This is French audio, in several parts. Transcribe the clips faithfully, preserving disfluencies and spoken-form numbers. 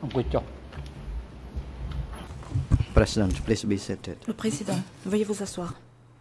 President, please be seated. Le Président, veuillez vous asseoir.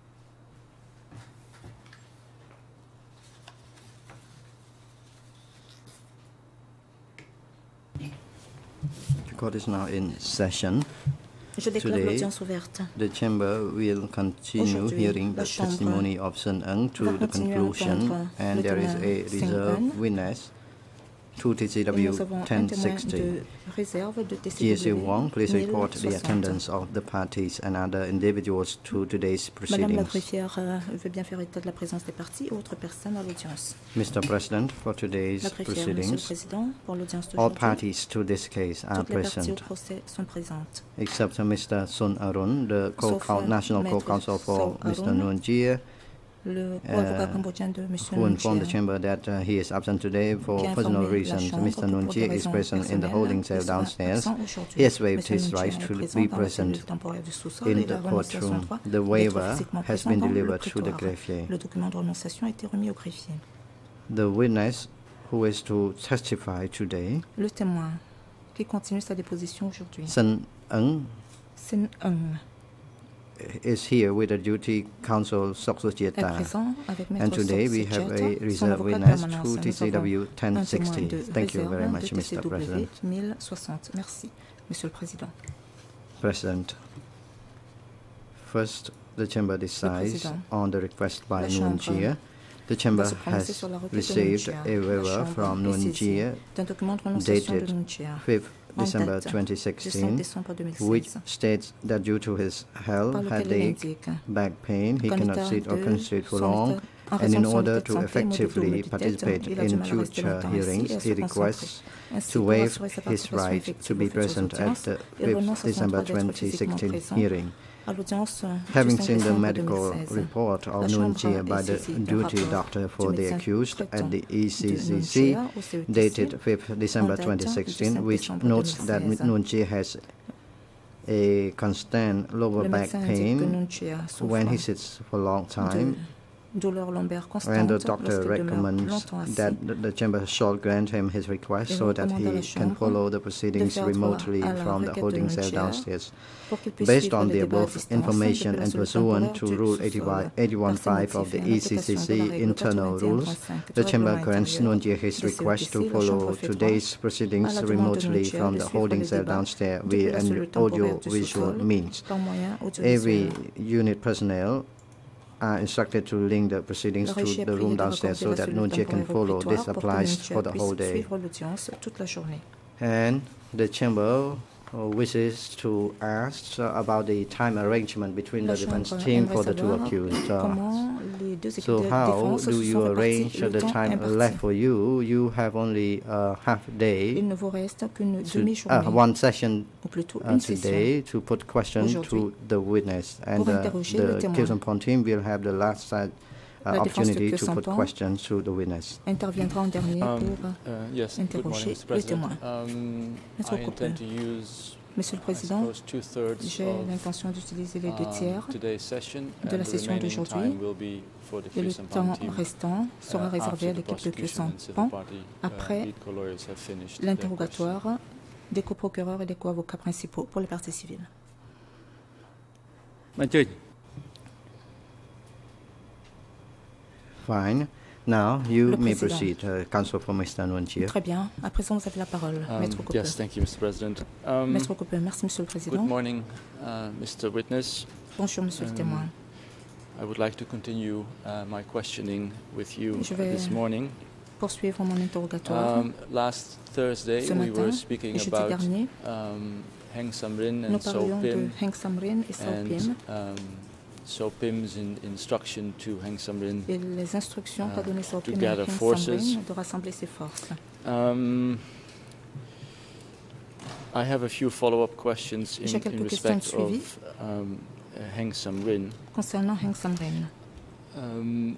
The court is now in session. Je déclare Today, l'audience ouverte. the chamber will continue hearing the testimony of Sun Eung to the conclusion, and there is a reserved witness to T C W ten sixty. G S Wong, please report the attendance of the parties and other individuals to today's Madame la proceedings. greffière euh, veut bien faire état de la présence des parties et autres personnes à l'audience. Mister President, for today's La greffière, Monsieur le proceedings, Président, pour l'audience all d'aujourd'hui, parties to this case are toutes les parties au present, procès sont présentes. except Mister Sun Arun, the Sauf, co National Maître Co-Counsel for Sun Mister Arun, Nuon Jia, Le uh, co-avocat cambodgien de M. who informed the Nuon chamber that uh, he is absent today for qui a personal informé la reasons. Chambre Mister que Nuon pour Jia des is raisons present in the personnelles, holding il cell sera downstairs. absent aujourd'hui. He has waived M. his Nuon right Jia to est be présent dans la cellule present temporaire du sous-sol in et the la renonciation courtroom. doit The d'être waiver physiquement has présent been dans le delivered to the prétoire. greffier. Le document de renonciation a été remis au greffier. The witness who is to testify today, Le témoin qui continue sa déposition aujourd'hui, Sun Eung, Sin Eung, is here with the duty counsel Sok est Jieta. présent avec And Maître today Sok we have a Sucheta, son reserve avocat de witness permanence. to T Nous C avons W un ten témoin sixty. de Thank you very réserve much, de Mister T C W President. mille soixante. Merci, Monsieur le Président. President, first, the chamber decides Président, on the request by la Nuon Chambre Jia. The chamber va se prononcer has sur la requête de received Nuon Jia. a La waiver Chambre from est Nuon saisie Jia d'un document de renonciation de dated Nuon Jia fifth en December date twenty du cinq sixteen, décembre deux mille which seize, states that due to his health, par lequel il headache, indique back pain, he qu'en cannot état sit or de concentrate for son long, état- en and raison in de son order état de to santé, maux de dos, effectively maux de tête, participate il a du in mal à rester future longtemps assis hearings, et à he se requests concentrer. Ainsi, to pour waive assurer sa his participation right to effective be aux futures present at audiences, the il fifth renonce à son December droit d'être twenty physiquement sixteen présent hearing. à l'audience du Having cinq seen the décembre medical deux mille seize. report La of Nuon Chambre Jia by est the saisie d'un duty rapport doctor du for the médecin accused traitant at the de Nuon E C C C, Jia au C E T C dated fifth December en date twenty du sixteen, cinq which décembre notes that deux mille seize. Nuon Jia has a constant lower Le back médecin indique que pain Nuon Jia when he souffre sits for a long de time, douleurs lombaires and constantes the doctor lorsqu'il demeure recommends longtemps assis. that the, the chamber shall grant him his request Et so that recommande à la he can Chambre follow the de proceedings faire droit remotely à la from the requête de holding Nuon cell Jia downstairs. pour qu'il puisse Based suivre on les the débats à above distance information depuis la and cellule pursuant temporaire to du Rule sous-sol. eighty-one Par five of the ces motifs et en E C C application de la C règle internal rules, quatre-vingt-et-un the du chamber règlement grants intérieur Nuon Jia his du request to C E T C. La follow Chambre fait droit today's à proceedings la demande de Nuon remotely Jia from de the suivre holding les cell débats downstairs depuis via la an cellule temporaire du audio-visual sous-sol means. par moyen Every audiovisuel. unit personnel are instructed to link the proceedings Le to régie est the prié room de downstairs raccorder so la that cellule Nuon Jia can temporaire au follow. prétoire This pour que Nuon applies Jia for the whole puisse day. suivre l'audience toute la journée. And the chamber uh, wishes to ask uh, about the time arrangement between La the defense Chambre team aimerait for the two savoir accused. Uh, comment les deux équipes so de how défense do se you sont répartis arrange le the temps time imparti. left for you? You have only a half day, Il ne vous reste qu'une to, demi-journée, uh, one session ou plutôt uh, une session, today to put questions aujourd'hui to the witness, and pour uh, interroger le the témoin. case upon team will have the last side, uh, La défense de opportunity to put Kyosampan questions to the witness. interviendra en dernier Um, pour uh, yes, good interroger morning, Mister le President. témoin. Um, Maître I Cooper. intend to use, Monsieur le I Président, suppose, two-thirds j'ai of l'intention d'utiliser les deux um, tiers today's session, de la and the session remaining d'aujourd'hui, time will be for the et le Kyosampan temps team, restant sera uh, réservé à after the l'équipe de prosecution and civil Kyosampan party, uh, après lead co-lawyers have finished their questions. l'interrogatoire des coprocureurs et des co-avocats principaux pour les parties civiles. Fine. Now you Le may Président. proceed, uh, Counsel for Mister Nuon Jia. Très bien. À présent, vous avez la parole, Um, Maître Cooper. yes, thank you, Mister President. Um, Maître Cooper, merci, Monsieur le Président. good morning, uh, Mister Witness. Bonjour, Monsieur le Um, témoin. I would like to continue uh, my questioning with you Je uh, vais this morning. Poursuivre mon interrogatoire. Um, last Thursday, Ce we matin, were speaking jeudi about dernier, um, Heng Samrin nous and So parlions de Pim Heng Samrin et Sao and Pim um, So Pim's in instruction to Heng Samrin. et les instructions qu'a uh, donné Sao to Pim et gather Heng forces. Samrin de rassembler ses forces. Um, I have a few follow-up questions in, J'ai in quelques questions de respect suivi of um, uh, Heng Samrin. concernant Heng Samrin. Um,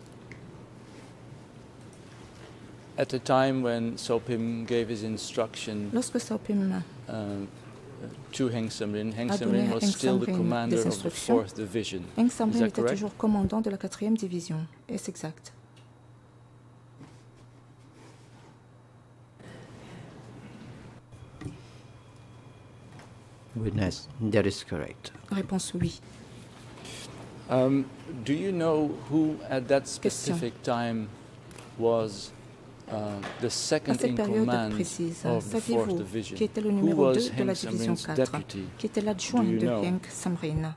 at the time when So Pim gave his instruction Lorsque Sao Pim um, to Heng Samrin, Heng a donné Samrin à was Heng still the Samrin commander des of the instructions, fourth division. Heng Is Samrin that était correct? toujours commandant de la quatrième division. Est-ce exact? Witness, that is correct. Réponse oui. Um, do you know who at that Question. specific time was uh, the À second cette in période command précise, of the fourth saviez-vous division? qui était le Who numéro was deux de la Heng division Samrin's quatre, deputy? qui était l'adjoint Do you de know? Heng Samrin?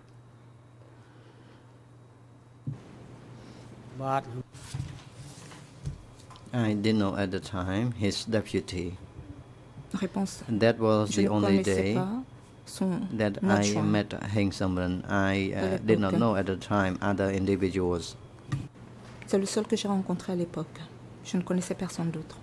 I didn't know at the time his deputy. Réponse. That was Je the ne only connaissais day pas son that I adjoint. met Heng Samrin. I uh, did not know at the time other individuals. C'est le seul que j'ai rencontré à l'époque. Je ne connaissais personne d'autre.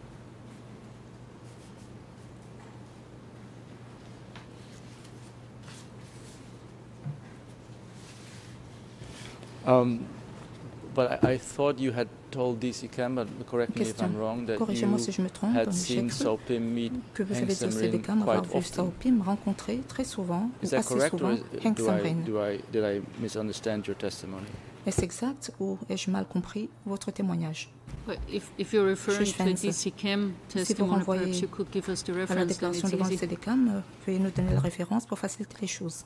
Um, but I, I thought you had told D C Cam, but correct me if I'm wrong, that Corrigez-moi you si je me trompe, had mais j'ai seen cru Saupim meet que vous Heng avez dit au Samrin C D C A M avoir quite vu often. Saupim rencontrer très souvent, ou Is that assez correct, souvent, or is, Heng do, I, Samrin. do I, did I misunderstand your testimony? Est-ce exact ou ai-je mal compris votre témoignage? But if, if you're referring to the D C Cam Si vous testimony, perhaps renvoyez you could give us the à la reference, then déclaration it's devant le easy. C D C A M, veuillez nous donner la référence pour faciliter les choses.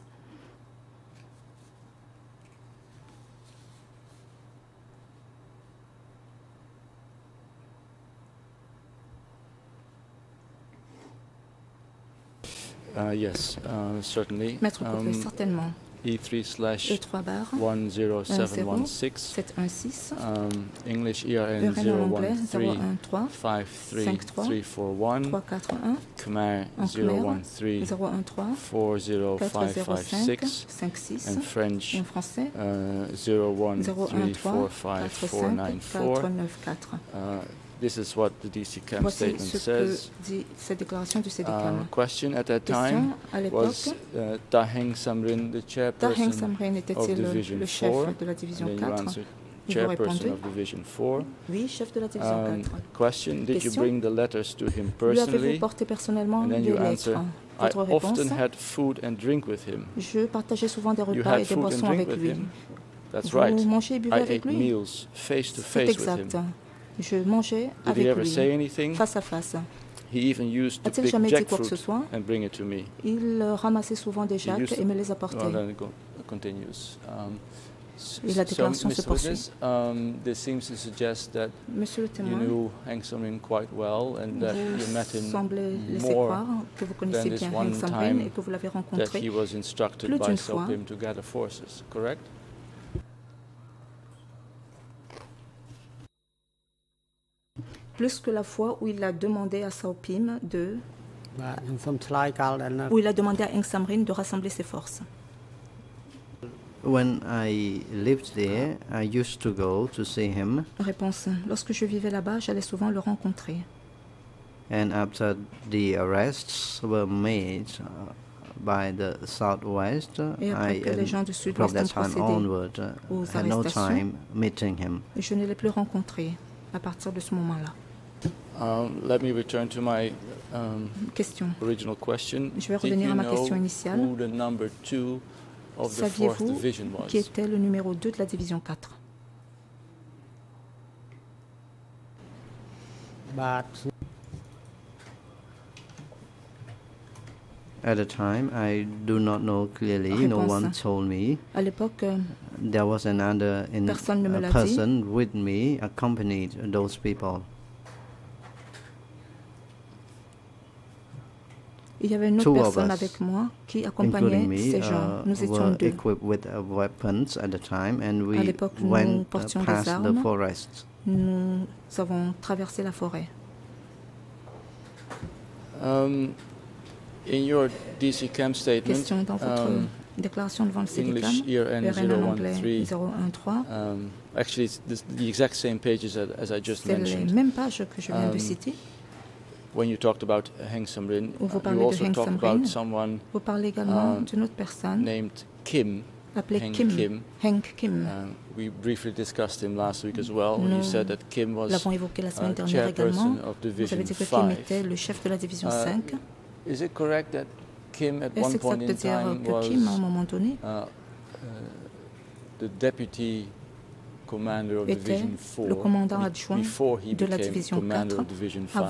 Uh, yes, uh, certainly. Maître Couple, certainement. E three slash E trois barre one zero seven one six. sept un six. Um, English E R N E R N en zero anglais one three zéro un trois five three cinq trois three four one. trois quatre un. Khmer En zero Khmer one three zéro un trois four zero quatre five zéro five cinq six. cinq six. And French Et en français uh, zero one zéro un three trois four five quatre four cinq nine quatre four. neuf quatre. Uh, This is what the D C Cam Voici statement ce que says. dit cette déclaration du C D C A Uh, M. question at that Question time à l'époque. was uh, Ta Heng Samrin the Ta Heng chairperson Samrin of était-il le, Division le chef four? de la division And then you quatre? answered Et vous chairperson répondez of Division four. oui, chef de la division Um, quatre. question, did you Question. bring the letters to him Lui avez-vous personally? porté personnellement And des then you lettres? answer, I Votre réponse? often had food and drink with him. Je partageais souvent des You repas had et des food and boissons drink avec with lui. him? That's Vous right. mangez et buvez I avec ate lui? meals face to C'est face with exact. him. Je mangeais Did avec he ever lui, say anything? face à face. He even used to A-t-il pick jamais dit quoi que ce jackfruit soit? and bring it to me. Il euh, ramassait souvent des He jacques used to- et me les apportait. Well, then it go- continues. Um, s- Et la so, déclaration se Mister poursuit. Witness, um, this seems to suggest that Monsieur le you témoin, knew Heng Samrin quite well and that you vous met him semblez laisser more croire que vous connaissez than this bien one Heng Samrin time et que vous l'avez that rencontré he was instructed plus by d'une fois. Saupim to gather forces, correct? plus que la fois où il a demandé à Saupim de, បាទខ្ញុំសូមឆ្លើយកាលដែលនៅ où il a demandé à Heng Samrin de rassembler ses forces. When I lived there, I used to go to see him, Réponse. Lorsque je vivais là-bas, j'allais souvent le rencontrer. and after the arrests were made uh, by the Southwest, uh, Et après I, que les um, gens du from Sud-Ouest that ont time procédé onward, uh, aux had no arrestations. time meeting him. Et je ne l'ai plus rencontré à partir de ce moment-là. Um, let me return to my um, Question. original question. Je vais Did revenir you à ma know question initiale. who the number two of the fourth Saviez-vous division was? qui était le numéro deux de la division quatre? បាទ At the time, I do not know clearly. No Réponse. one told me. À l'époque, euh, There was another in, Personne ne me a l'a dit. person with me accompanied those people. il y avait une autre Two of personne us, avec moi qui accompagnait including me, ces gens. uh, Nous étions were deux. equipped with uh, weapons at the time, and À we l'époque, nous went uh, portions des past the armes. forest. Nous avons traversé la forêt. Um, in your D C Cam statement, Question dans votre um, déclaration devant le C D C A English M. E R N E R N en zero one anglais three. zéro un trois. Um, actually, it's this, the exact same pages as, as I just C'est les mentioned. mêmes pages que je viens de Um, citer. When you talked about Heng Samrin, Où vous uh, parlez you de also Heng talked Samrin. about someone Vous parlez également um, d'une autre personne named Kim. appelée Heng Kim. Kim. Heng Kim. Uh, we briefly discussed him last week as well. You Nous said that Kim was l'avons évoqué la semaine uh, dernière également. chairperson of Vous Division avez dit que Kim five. était le chef de la division Uh, cinq. Is it correct that Kim at Est-ce one point exact de in dire time que was Kim, à un moment donné, uh, uh, the deputy commander of était Division four le commandant be- adjoint before he de la became division commander quatre of Division avant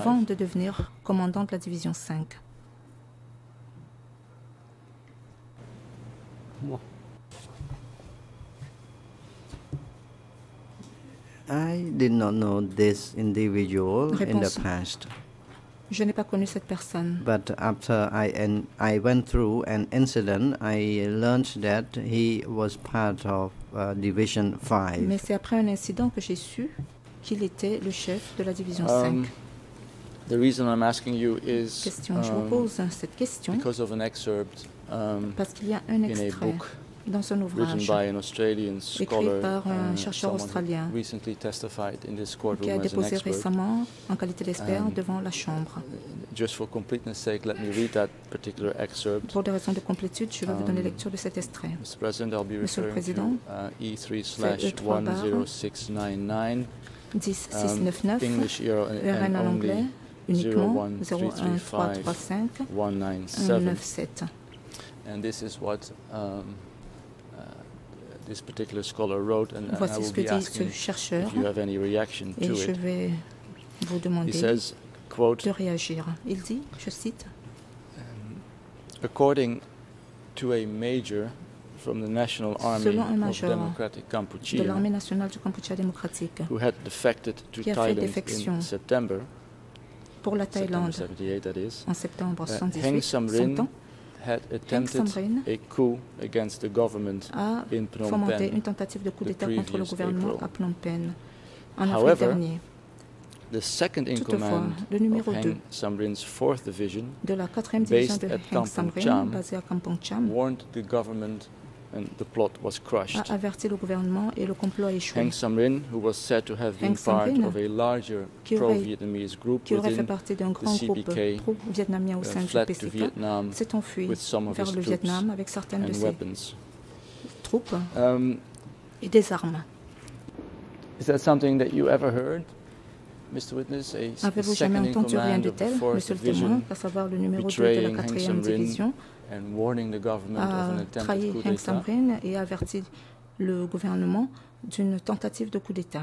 five? avant? de devenir commandant de la division cinq? de devenir commandant de la division cinq? Avant de devenir commandant de la division cinq. I did not know this individual in the Réponse. past. Je n'ai pas connu cette personne. But after I en- I went through an incident, I learned that he was part of uh, Division five. Mais c'est après un incident que j'ai su qu'il était le chef de la division Um, cinq. the reason I'm asking you is Question. Je vous um, pose cette question because of an excerpt um, parce qu'il y a un in a extrait book dans un written ouvrage by an Australian écrit scholar, par un uh, chercheur someone who australien recently testified in this qui courtroom a as an déposé expert. récemment en qualité d'expert Um, devant la Chambre. Just for completeness sake, let me read that particular excerpt. Pour des raisons de complétude, je vais vous donner Um, lecture de cet extrait. Mister President, I'll be Monsieur le referring Président, to uh, E three slash trois one zero six nine nine. dix six Um, neuf-neuf, English here E R N and en only anglais, zero uniquement one zéro three un three trois trois five cinq one nine un seven. neuf sept. And this is what um, uh, this particular scholar wrote, and, and I Voici will ce que be dit ce asking chercheur if you have any reaction et to je it. vais vous He demander says, quote, de réagir. Il dit, je cite, according to a major from the National Army Selon un of major Democratic de Kampuchea, l'armée nationale du Kampuchea démocratique who had defected to qui a fait Thailand défection in September, pour la September Thaïlande seventy-eight that is, en septembre uh, Heng soixante-dix-huit, Samrin cent ans, had attempted Samrin a coup against the government a in Phnom fomenté Penh. une tentative de coup the d'État contre le previous gouvernement April. à Phnom Penh en avril However, dernier. The second in Toutefois, command le numéro of deux Heng Samrin's fourth Division de la quatrième division based de at Heng Kampong Samrin, Cham, basée à Kampong Cham, warned the government and the plot was crushed. a averti le gouvernement et le complot a échoué. Heng Samrin, who was said to have been Heng part Samrin, of a larger qui aurait- pro-Vietnamese group qui aurait fait within partie d'un grand C groupe P K, pro-vietnamien au uh, sein du fled P to C K, Vietnam s'est enfui with some of vers his le troops Vietnam avec certaines de and ses weapons. troupes Um, et des armes. is that something that you ever heard, Mister Witness? A, a Avez-vous jamais second in entendu rien command de of the tel, fourth monsieur le témoin, Division à savoir le numéro deux de la betraying Heng quatrième Samrin division and warning the government of an a attempted trahi coup Heng d'État? Samrin et a averti le gouvernement d'une tentative de coup d'État.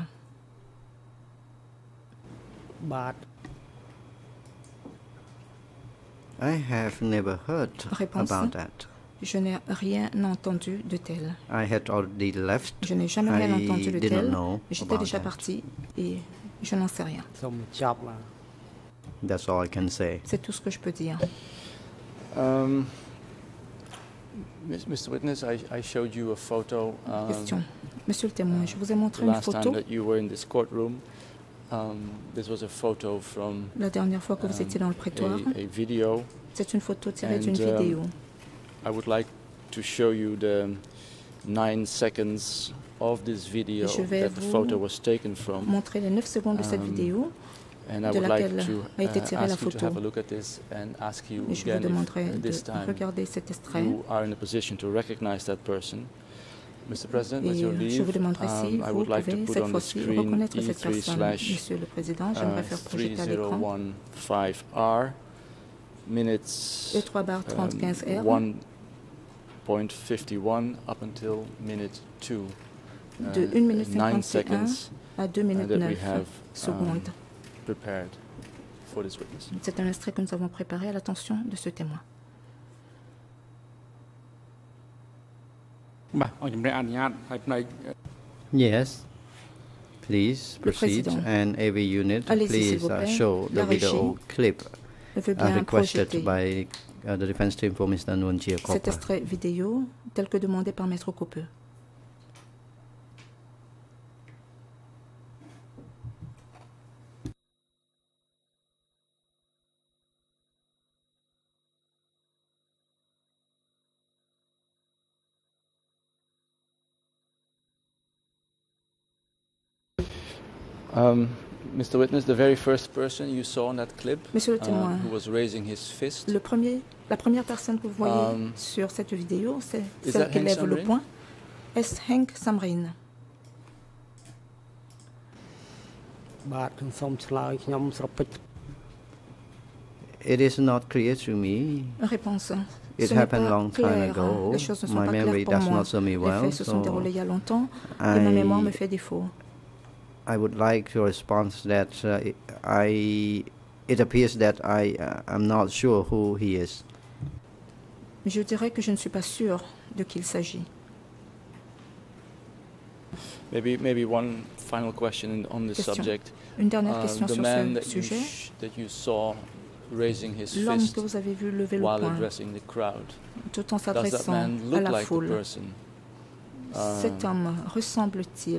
បាទ I have never heard Réponse. about that. Je n'ai rien entendu de tel. I had already left. Je n'ai jamais rien I entendu de did not tel. know J'étais about déjà that. parti et je n'en sais rien. សូមចាប់បាទ That's all I can say. C'est tout ce que je peux dire. Um, Mis- Mister Witness, I, I showed you a photo um, Question. Monsieur le témoin, je vous ai the montré une last time photo that you were in this courtroom. Um, this was a photo from la dernière fois que vous um, étiez dans le prétoire. a, a video. C'est une photo tirée And, d'une um, vidéo. I would like to show you the nine seconds of this video Je vais that the vous photo was taken from. Montrer les neuf secondes de cette Um, vidéo And I de would like laquelle to a été uh, tirée la ask you to photo. have a look at this and ask you et je vous again if demanderai uh, de this time regarder cet extrait. you are in a position to recognize that person. Mister President, with Et your je leave, vous demanderai si um, I vous would like to pouvez put cette on the fois-ci screen reconnaître E cette three personne. slash Monsieur le Président, j'aimerais faire projeter à l'écran three zero one five R minutes E trois barre trente quinze R one point five one up until minute two. de Uh, une minute nine cinquante et un seconds à deux minutes that we neuf have, secondes. um, prepared for this witness. C'est un extrait que nous avons préparé à l'attention de ce témoin. បាទអរជំរាបអនុញ្ញាតឲ្យផ្នែក Yes. Please Le proceed. Président. And every unit, Allez-y, s'il please vous uh, plaît. show the La video régie clip veut uh, bien requested projeter by uh, the defense team for Mister Nguyen Chia cet Kopa. extrait vidéo tel que demandé par Maître Copeux. Um, Mister Witness, the very first person you saw in that clip, Monsieur le uh, témoin, who was raising his fist, le premier, la première personne que vous voyez Um, sur cette vidéo, c'est is celle that qui Heng lève le Samrin? poing. Est-ce Heng Samrin? បាទខ្ញុំសូមឆ្លើយខ្ញុំស្រពេច It is not clear to me. Réponse. It Ce n'est happened pas long time clair. ago. Les choses ne sont My pas memory claires pour does moi. not serve me Les well, faits se sont so déroulés il y a longtemps et ma mémoire me I, fait défaut. I would like to respond that uh, it- I, it appears that I uh, am not sure who he is. Je dirais que je ne suis pas sûre de qui il s'agit. Maybe, maybe one final question on this Question. subject. Une dernière Uh, question the sur man ce that you, sujet. sh that you saw raising his L'homme fist que vous avez vu lever le while poing addressing the crowd. tout en Does that s'adressant man à look la like the foule. person? Cet Um, homme ressemble-t-il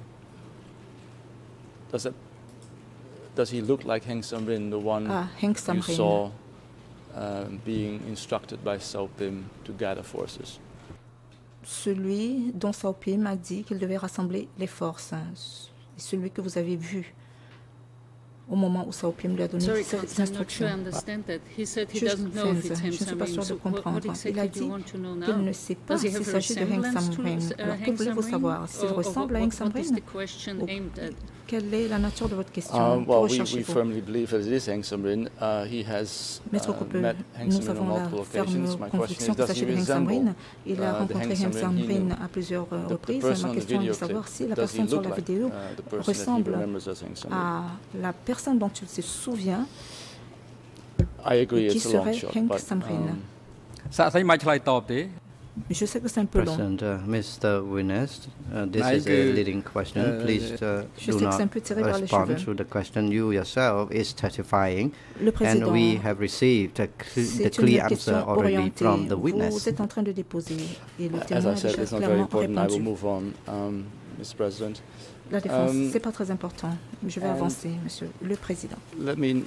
Does that does he look like Heng Samrin, the one à Heng you Samrin, saw um, being instructed by Sao Pim to gather forces? celui dont Sao Pim a dit qu'il devait rassembler les forces, celui que vous avez vu au moment où Sao Pim lui a donné Sorry, ces Councillor, I'm not sure instructions. I understand that. He said he Je, doesn't know if it's je Heng ne suis pas Samrin. sûre de So what, comprendre. what Il exactly a do you dit want to know qu'il now? ne sait pas Does he s'il have a s'agit de Heng resemblance to, Samrin. uh, Alors, que Heng voulez-vous Samrin? savoir? S'il Or- or ressemble à what- Heng what is Samrin? the question Ou aimed at? quelle est la nature de votre question? Um, Que well, we, we recherchez-vous? firmly believe that it is Heng Samrin. Uh, he has Maître uh, Coupeux, met Heng nous Samrin on avons la multiple ferme occasions. My question conviction is, qu'il does he s'agit de Heng resemble Samrin. Il a uh, the rencontré Heng Heng Samrin he Samrin knew? à plusieurs The, the reprises. person Ma on the question est video de savoir clip, si la does he personne sur look la like vidéo uh, the person that he ressemble remembers as Heng Samrin? à la personne dont il se souvient I agree, qui it's a long serait shot, Heng but Samrin. um, សាកសីមិនឆ្លើយតបទេ Je sais que c'est un peu long. President, uh, Mister Winners, uh, this I is a agree. leading question. Uh, Please uh, Je do sais que not c'est un peu tiré par les respond cheveux. to the question. You yourself is testifying, Le and président, we have received a cl the c'est clear une answer question already orientée. from the Vous witness. êtes en train de déposer et le as témoin I a said, déjà it's not very clairement important. I will répondu. move on, um, Mister President. La défense, Um, c'est pas très important. Je vais and- avancer, Monsieur le Président. Let me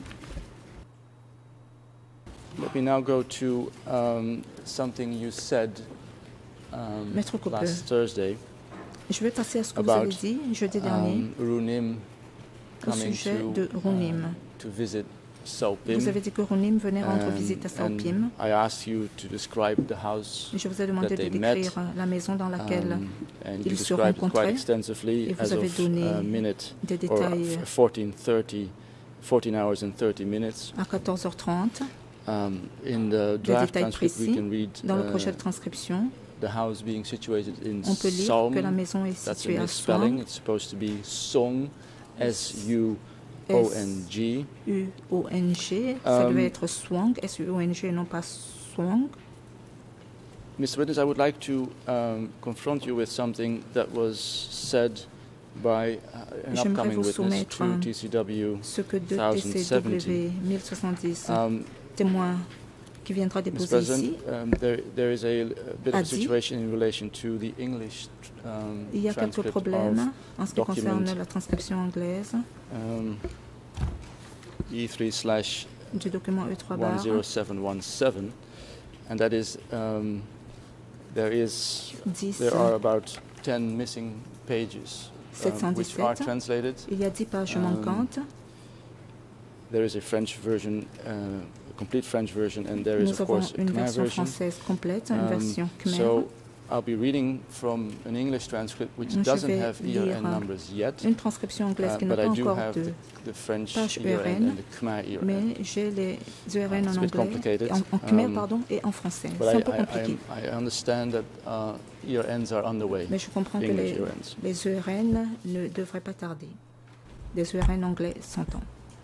let me now go to um, something you said um, Maître Coupeux. last Thursday Je vais passer à ce que vous about avez dit jeudi dernier um, Runim au coming sujet to, de Runim. um, to visit Sao Pim. Vous avez dit que Runim venait rendre Um, visite à Sao and Pim. I asked you to describe the house, Je vous ai demandé that de they met, décrire la maison dans laquelle um, and ils you se described it quite rencontraient, extensively et vous as avez of donné a minute des or détails f- fourteen thirty, fourteen hours and thirty minutes. à quatorze heures trente. Um, in the Des draft détails transcript, we précis. can read Dans le uh, projet de transcription, the house being situated in on peut lire Saum. que la maison est That's a située à misspelling. Soang, It's supposed to be Song, S U O N G. U O N G. Ça Um, devait être Swang, S U O N G, non pas Swang. Mister Witness, I would like to um, confront you with something that was said by uh, an J'aimerais upcoming vous witness soumettre to T C W. ce que deux one T thousand C seventy. W mille soixante-dix, Um, témoin qui viendra Mister déposer President, ici, um, there, there is a, a bit a of a dit- situation in relation to the English um, il y a quelques transcript problèmes of en ce qui document concerne la transcription anglaise um, E three slash du document E trois one bar zero seven one seven, and that is um, there is dix. there are about ten missing pages um, which are sept cent dix-sept. translated. Il y a dix pages Um, manquantes. There is a French version, uh, a complete French version, and there is Nous of avons course a une Khmer version version. française complète, une Um, version khmer. so I'll be reading from an English transcript which Je doesn't vais have E lire R N numbers yet, une transcription anglaise uh, qui n'a but pas I do encore have de the, the French page E R N E R N, and the Khmer E R N. mais j'ai les E R N It's en a bit anglais, complicated. en, en khmer Um, pardon, et en français. But C'est I, un peu I, compliqué. I, I understand that uh, E R Ns are on the way. Mais je comprends que English les, E R Ns. les E R N ne devraient pas tarder. Les E R N anglais s'entendent.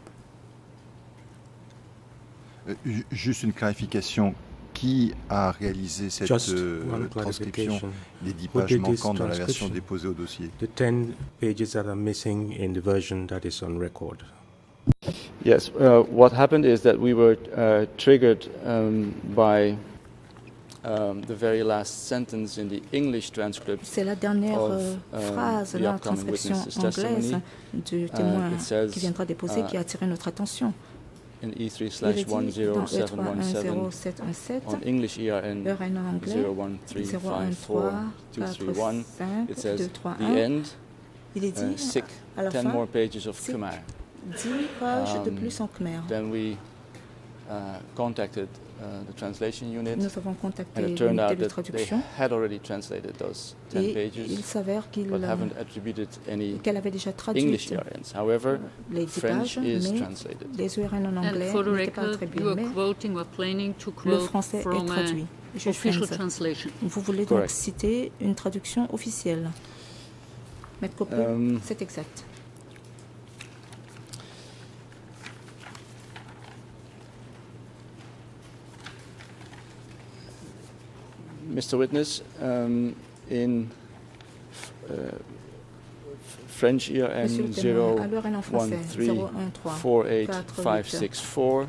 Euh, ju- Juste une clarification. Qui a réalisé cette Just euh, one transcription clarification. des dix Who pages did this manquantes dans la version transcription? déposée au dossier? The ten pages that are missing in the version that is on record. Yes, uh, what happened is that we were uh, triggered um, by um, the very last sentence in the English transcript. C'est la dernière of, euh, um, phrase the dans la upcoming transcription witness's anglaise testimony. du témoin it says, qui viendra déposer uh, qui a attiré notre attention. In E three Il slash est one dit zero dans E seven trois one un seven zéro sept un sept, on English E R N E R N en anglais, zero one three zéro un five four trois two three quatre one. cinq It says deux trois the un. end, Il est uh, dit sick, à la ten fin more pages of sick. Khmer. dix pages de Um, plus en khmer. Then we uh, contacted uh, the translation unit, Nous avons contacté and it turned l'unité out de that they traduction had already translated those ten et pages, il s'avère qu'il, but euh, haven't attributed any qu'elle avait déjà traduit English E R Ns. However, les dix French pages, is mais translated. les E R N en And anglais for the n'étaient pas record, attribués, you are mais quoting or planning to le quote français est from traduit. a Juge official Frenz. translation. Vous voulez donc Correct. citer une traduction officielle. Maître Coppeux, Um, c'est exact. Mister Witness, um, in uh, French E R N zero one three four eight five six four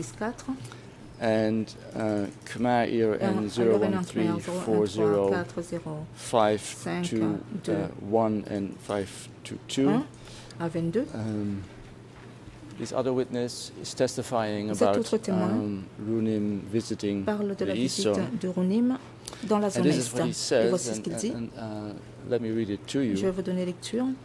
and uh, Khmer E R N zero one three four zero five two one and five two two. Um, this other witness is testifying about um, Runim visiting the East Zone. Dans la zone and this is what he Est. says, Et voici ce and, qu'il dit. and, uh, let me read it to you. Je vais vous donner lecture. Um,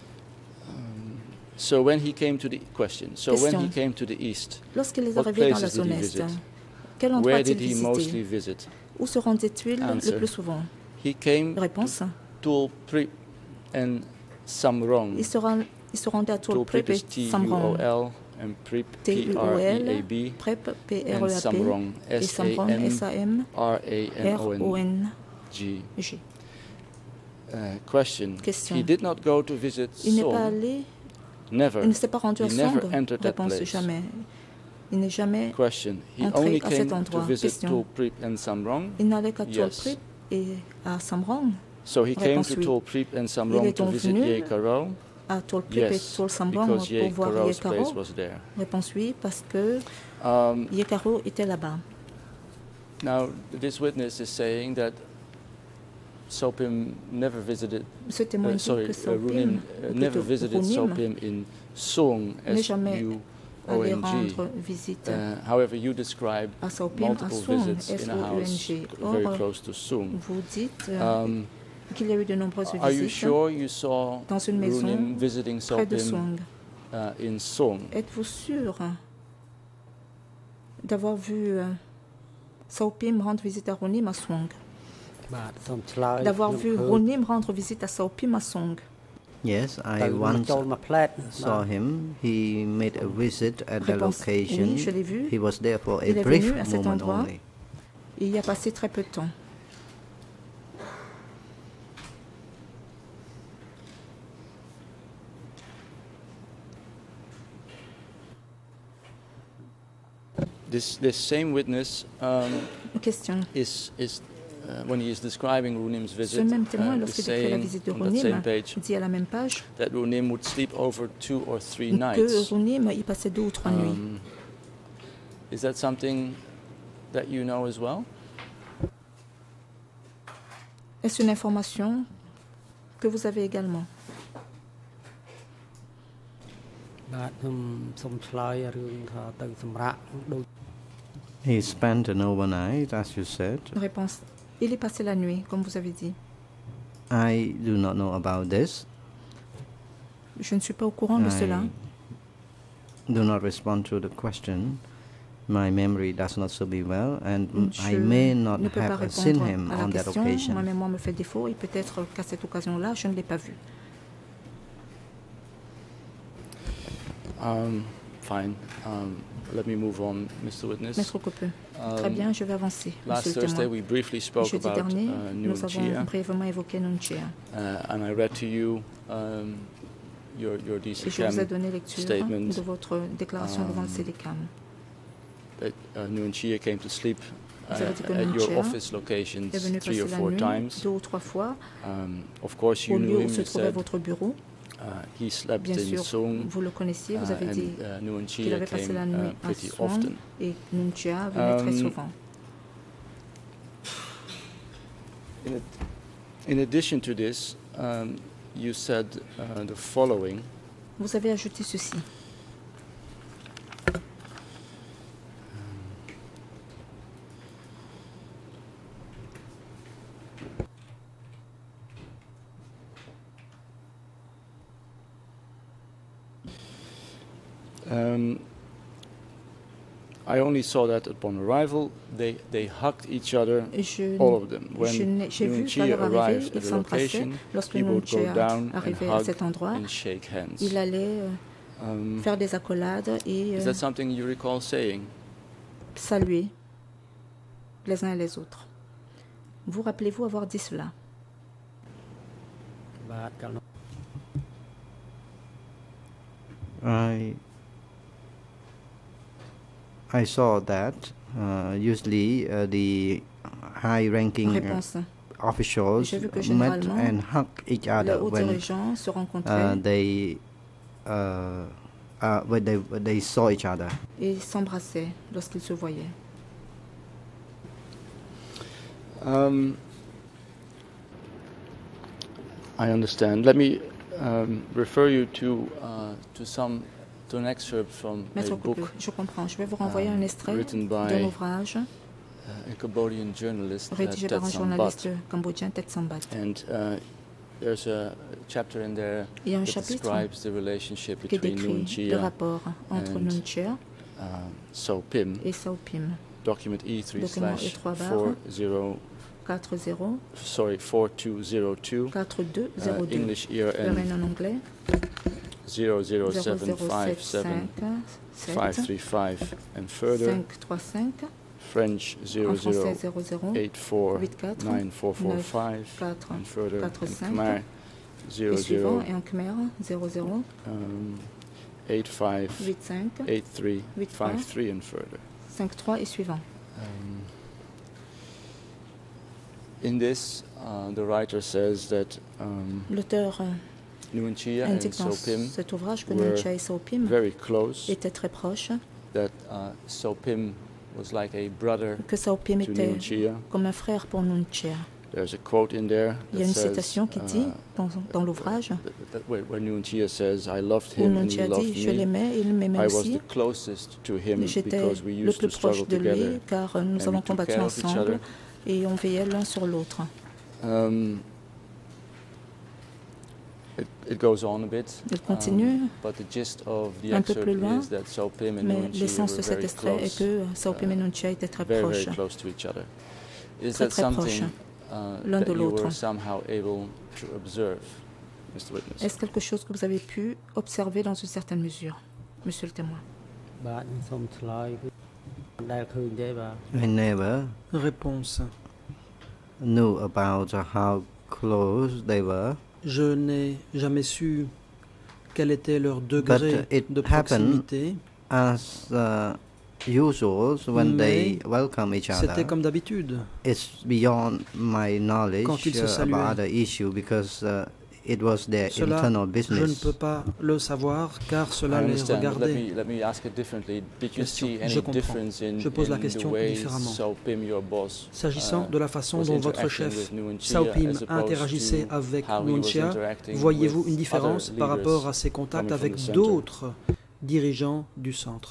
so when he came to the question, so Question. when he came to the east, Lorsqu'il est what arrivé dans la places did zone he Est, visit? quel endroit Where a-t-il did he mostly visité? visit? Où se rendait-il Answer. le plus souvent? He came Réponse. to Tuol Prip and Samrong. Il se, rend, il se rendait à Tuol Prip et T U O Samrong. L and Prip T P U O R E A L, B Prep, P R and E A P, Samrong et S Samrong, S A M A M R A N R O O N N G. G. Uh, question. Question. He did not go to visit Il n'est pas Seoul. allé, Never. il ne s'est pas rendu à He never Song. entered that Réponse, place. jamais. Il n'est jamais Question. He entré only à cet came endroit. to visit Question. Tuol Prip and Samrong. Il n'allait qu'à Tuol Yes. Prip et à Samrong. So he came Réponse to oui. Tuol Prip and Il Samrong est to donc visit venu Ye Karo. à Tuol Prip et Yes, Tuol Samrong because pour Ye voir Ye Karo's place Karo. was there. Réponse oui, parce que Um, Ye Karo était là-bas. now, this witness is saying that Sopim never visited, Ce témoin uh, dit sorry, que uh, Sopim, Runim uh, ou never plutôt visited Runim, Sopim in Sung, n'est S jamais U O allé N G. rendre visite Uh, however, you describe à Sopim, à multiple Sung, visits in a house S O U N G. very Or, close to Sung. vous dites euh, Um, qu'il y a eu de nombreuses are you visites sure you saw dans une maison Runim visiting près de Sopim Sung. uh, in Sung? Êtes-vous sûr d'avoir vu euh, Sopim rendre visite à Runim à Sung? បាទសូមឆ្លើយ D'avoir ខ្ញុំ vu ឃើញ Runim rendre visite à Sopim à Sung? Yes, ទៅ I មក once ចូលមួយផ្លែត saw him. He made a visit at the Réponse location. oui, je l'ai vu. He was there for a Il est brief venu à cet moment endroit. only. Il y a passé très peu de temps. This this same witness um, Question. is is uh, when he is describing Runim's Ce visit, même témoin, uh, is lorsqu'il décrit la saying visite de on that same Runim, page dit à la même page that Runim would sleep over two or three que nights. Runim y passait deux ou trois nuits. Um, is that something that you know as well? Est-ce une information que vous avez également? បាទខ្ញុំសូមឆ្លើយរឿងថាទៅសម្រាប់ដូច He spent an overnight, as you said. Réponse. Il est passé la nuit, comme vous avez dit. I do not know about this. Je ne suis pas au courant de cela. I do not respond to the question. My memory does not serve me well, and Je I may not ne peux pas have seen répondre him à la on that question. Ma occasion. mémoire me fait défaut et peut-être qu'à cette occasion-là, je ne l'ai pas vu. Um, fine. Um, let me move on, Mister Witness. Maître Coppeux. Um, Très bien, je vais avancer. Last Monsieur le Thursday, témoin. we briefly spoke Jeudi about dernier, uh, nous avons NUON brièvement évoqué Nunchea. uh, and I read to you um, your your Et je vous ai D C donné lecture statement, de votre déclaration devant le um, C D C A M. that uh, NUON came to sleep uh, Vous avez dit que at your Nunchea office locations est venu three passer or la four nuit times. deux ou trois fois Um, of course, you au knew lieu him. où se You trouvait said votre bureau. uh, he slept Bien in sûr, Sung, vous le connaissiez, vous uh, avez and dit uh, NUON qu'il avait passé came la nuit uh, à pretty Song often. et Nunchea venait très Um, souvent. In, ad- in addition to this, um, you said uh, the following. Vous avez ajouté ceci. Um, I only saw that upon arrival. They they hugged each other, Je, all of them. je When n'ai- J'ai vu NUON qu'à leur arrivée, arrived ils at the s'embrassaient. location, Lorsque he would go Nunchea down and arrivait à hug cet endroit, and shake hands. il allait euh, Um, faire des accolades et is euh, that something you recall saying? saluer les uns et les autres. Vous rappelez-vous avoir dit cela? បាទកាលនោះ I I saw that uh, usually uh, the high-ranking Réponse. officials J'ai vu que met généralement, and hugged each les other hauts when dirigeants se uh, rencontraient they uh, uh, when they when they saw each other. et s'embrassaient lorsqu'ils se voyaient. Um, I understand. Let me um, refer you to uh, to some to an excerpt from Maître a book Coupleux, je comprends. Je vais vous renvoyer um, un extrait written by d'un ouvrage uh, a Cambodian journalist, uh, rédigé par un Tet journaliste Sambat. cambodgien, Tet Sambat. And uh, there's a chapter in there Il y a un that chapitre describes the relationship qui between décrit Nuon le Chia rapport entre and Nuon Chia uh, So Pim. et Sao Pim. Document E three Document slash E trois barre four zero quatre zéro sorry four two zero two quatre deux uh, zéro deux. English E R Le N en anglais zero zero zéro seven zéro five sept seven cinq five sept three five and further cinq trois cinq. French zero En zero français zéro zéro eight four huit quatre nine four four neuf five quatre and further quatre and cinq. Khmer zero Et suivant, zero et en khmer zéro zéro um, eight five huit cinq eight three huit five three and further. cinq trois et suivant. Um, in this, uh, the writer says that um, L'auteur euh, Nuon Chia and indique dans So Pim cet ouvrage que were Nuon Chia et Sao Pim very close, étaient très proches, that uh, So Pim was like a brother que Sao Pim to était Nuon Chia. comme un frère pour Nuon Chia. There's a quote in there Il y a that une says, citation qui dit uh, dans, dans l'ouvrage that, that where, where Nuon Chia says, I loved où him Nuon and he Chia loved dit je me. l'aimais et il m'aimait I was aussi. the closest to him J'étais because we le used plus to struggle proche de together lui car euh, nous and avons we took combattu care of each ensemble other. et on veillait l'un sur l'autre. Um, it, it goes on a bit, Il continue um, but the gist of the un peu excerpt plus loin, is that So Pim and mais Nuon Chia l'essence were de cet very extrait est close, que Sao Pim et Nuon Chia étaient très very, proches. very close to each other. Is Très, that très proches something uh, l'un that de you l'autre. were somehow able to observe, Mister Witness? Est-ce quelque chose que vous avez pu observer dans une certaine mesure, Monsieur le témoin? បាទសូមឆ្លើយគឺដែលឃើញទេបាទ I never Réponse. knew about how close they were, Je n'ai jamais su quel était leur degré but it de proximité. as uh, usual when Mais they welcome each C'était other. comme d'habitude. It's beyond my knowledge Quand ils se uh, saluaient. about the issue because uh, it was their Cela, internal je ne business. peux pas le savoir car cela I les understand, but let regardait. me, let me ask it differently. Did you Question. see any Je comprends. difference in, Je pose la in question the way différemment. So Pim, your boss, S'agissant uh, de la façon was dont votre interacting chef with Nuon Chia Sao Pim as opposed interagissait to avec how he Nuon was Chia, interacting voyez-vous with une différence other par rapport leaders à ses contacts coming from avec the center? d'autres dirigeants du centre?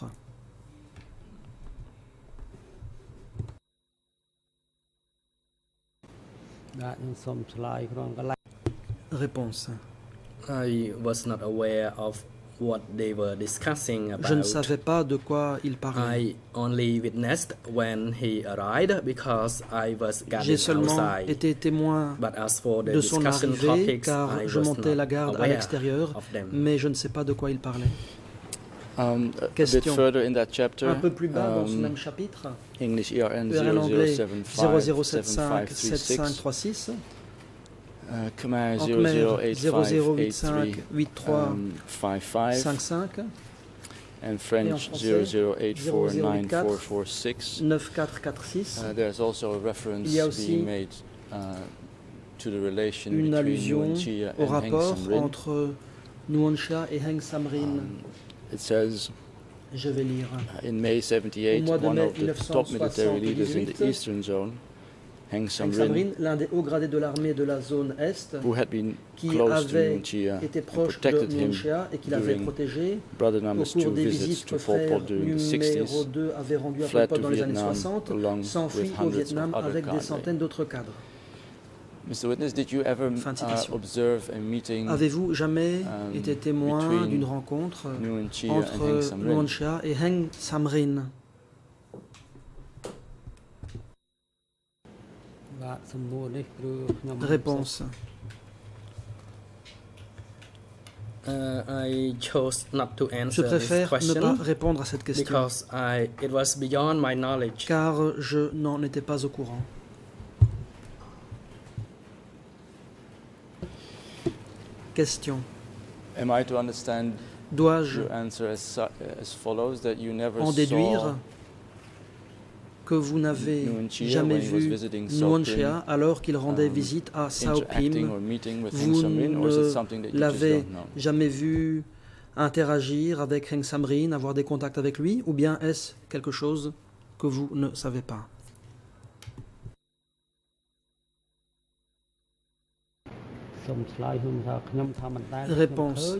បាទខ្ញុំសូមឆ្លើយក្នុងកន្លែង Réponse. I was not aware of what they were discussing Je ne about. savais pas de quoi ils parlaient. I only witnessed when he arrived because I was J'ai guarding seulement outside. été témoin But as for the de son discussion arrivée topics, car I je was montais not la garde à aware l'extérieur, of them. mais je ne sais pas de quoi il parlait. Um, a bit Question. further in that chapter, Un peu plus bas dans ce um, même chapitre, English E R N E R N anglais zero zéro zero zéro seven sept five cinq three sept cinq six, trois six, uh, Khmer en zero khmer zero eight zéro zéro five huit eight cinq three huit trois um, five five, cinq cinq, and French français, zero zero eight four zéro zéro nine huit quatre, four four six. neuf quatre quatre six. Uh, there's also a reference Il y a aussi being made uh, to the relation Une between allusion Nuon Chia au and Heng rapport Samrin. entre Nuon Chia et Heng Samrin. Um, it says, Je vais lire. uh, in May seventy-eight, Au mois de one mai of the top military leaders in the dix-neuf cent eastern zone, Heng Heng Samrin, Samrin, l'un des hauts gradés de l'armée de la zone Est, who had been qui close to avait Nuon Chia été and proche de protected Nuon him Chia et qu'il avait during protégé Brother au Number cours two des visits visites to que Pol frère Pot during the numéro sixties, deux avait rendues à Pol fled Pot to dans les années Vietnam soixante, along s'enfuit with au hundreds Vietnam of other avec des cadres. centaines d'autres cadres. Mister Witness, did you ever Fin de uh, citation. observe a meeting Avez-vous jamais um, été témoin between d'une rencontre Nuon Chia and Heng entre Samrin? Nuon Chia et Heng Samrin? បាទសំណួរនេះគឺខ្ញុំ Réponse. Uh, I chose not to Je answer this préfère ne question pas répondre à cette question because I it was beyond my knowledge. car je n'en étais pas au courant. Question. Am I to understand Dois-je your answer as, su- as follows, that you never en déduire saw que vous n'avez jamais vu Nuon alors qu'il rendait visite à Sao Pim. Vous ne l'avez jamais vu interagir avec Heng Samrin, avoir des contacts avec lui, ou bien est-ce quelque chose que vous ne savez pas? Réponse.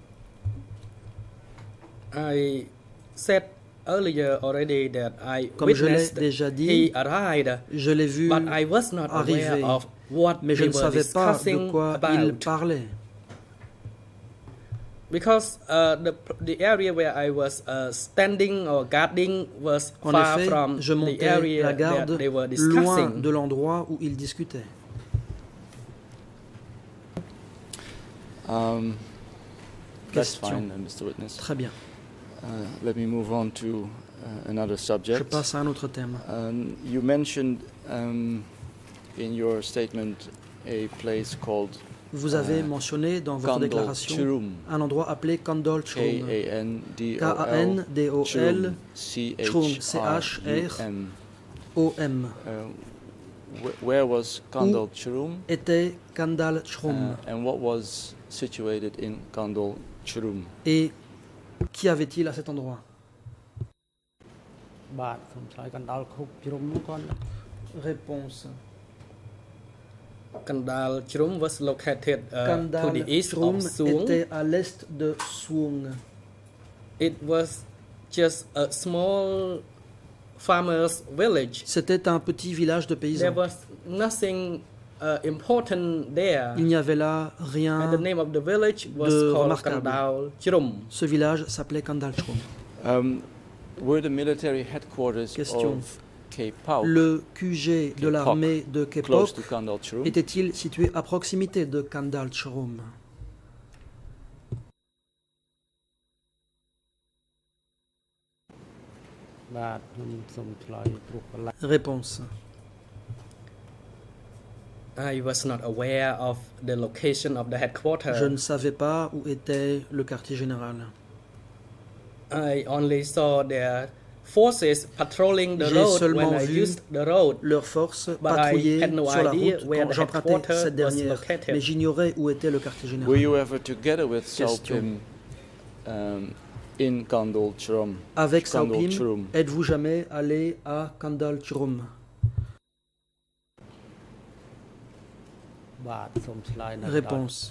I said earlier already that I Comme je l'ai witnessed déjà he dit, arrived, je l'ai vu but I was not aware arriver, of what mais je they ne were savais pas de discussing quoi il about. parlait. Because uh, the the area where I was uh, standing or guarding was En far effet, from je the montais area la that garde they were loin discussing. de l'endroit où ils discutaient. Um, that's Question. fine, uh, Mister Witness. Très bien. Uh, let me move on to uh, another subject. Je passe à un autre thème. Um, you mentioned um, in your statement a place called Vous avez uh, mentionné dans votre Kandol déclaration Churum. un endroit appelé Kandol Churum. K A N D K A N D O L C Churum, C H H R R M. O M. Uh, wh- where was Kandol Churum? Était Kandal Churum. Uh, and what was situated in Kandol Churum? Et qu'y avait-il à cet endroit? Réponse. Kandal Churum was located uh, to Kandal the east Churum of Suong. était à l'est de Suong. It was just a small farmer's village. C'était un petit village de There paysans. was nothing uh, important there. Il n'y avait là And rien. the name of the village was de called remarquable. Kandal Churum. Ce village s'appelait Kandal Churum. Um, were the military headquarters Question. of Cape Pau Le Q G de l'armée de close Kepok to Kandal Churum? était-il situé à proximité de Kandal Churum? Réponse. I was not aware of the location of the headquarters. Je ne savais pas où était le quartier général. I only saw their forces patrolling the J'ai road seulement when I vu used the road. Leurs forces But I patrouillaient had no sur la idea route where quand the j'empruntais headquarters cette was dernière, located. mais j'ignorais où était le quartier Were général. you ever together with Sao Question. Pim um, in Kandal Churum? Avec Sao Kandal Pim, Churum. êtes-vous jamais allé à Kandal Churum? Réponse.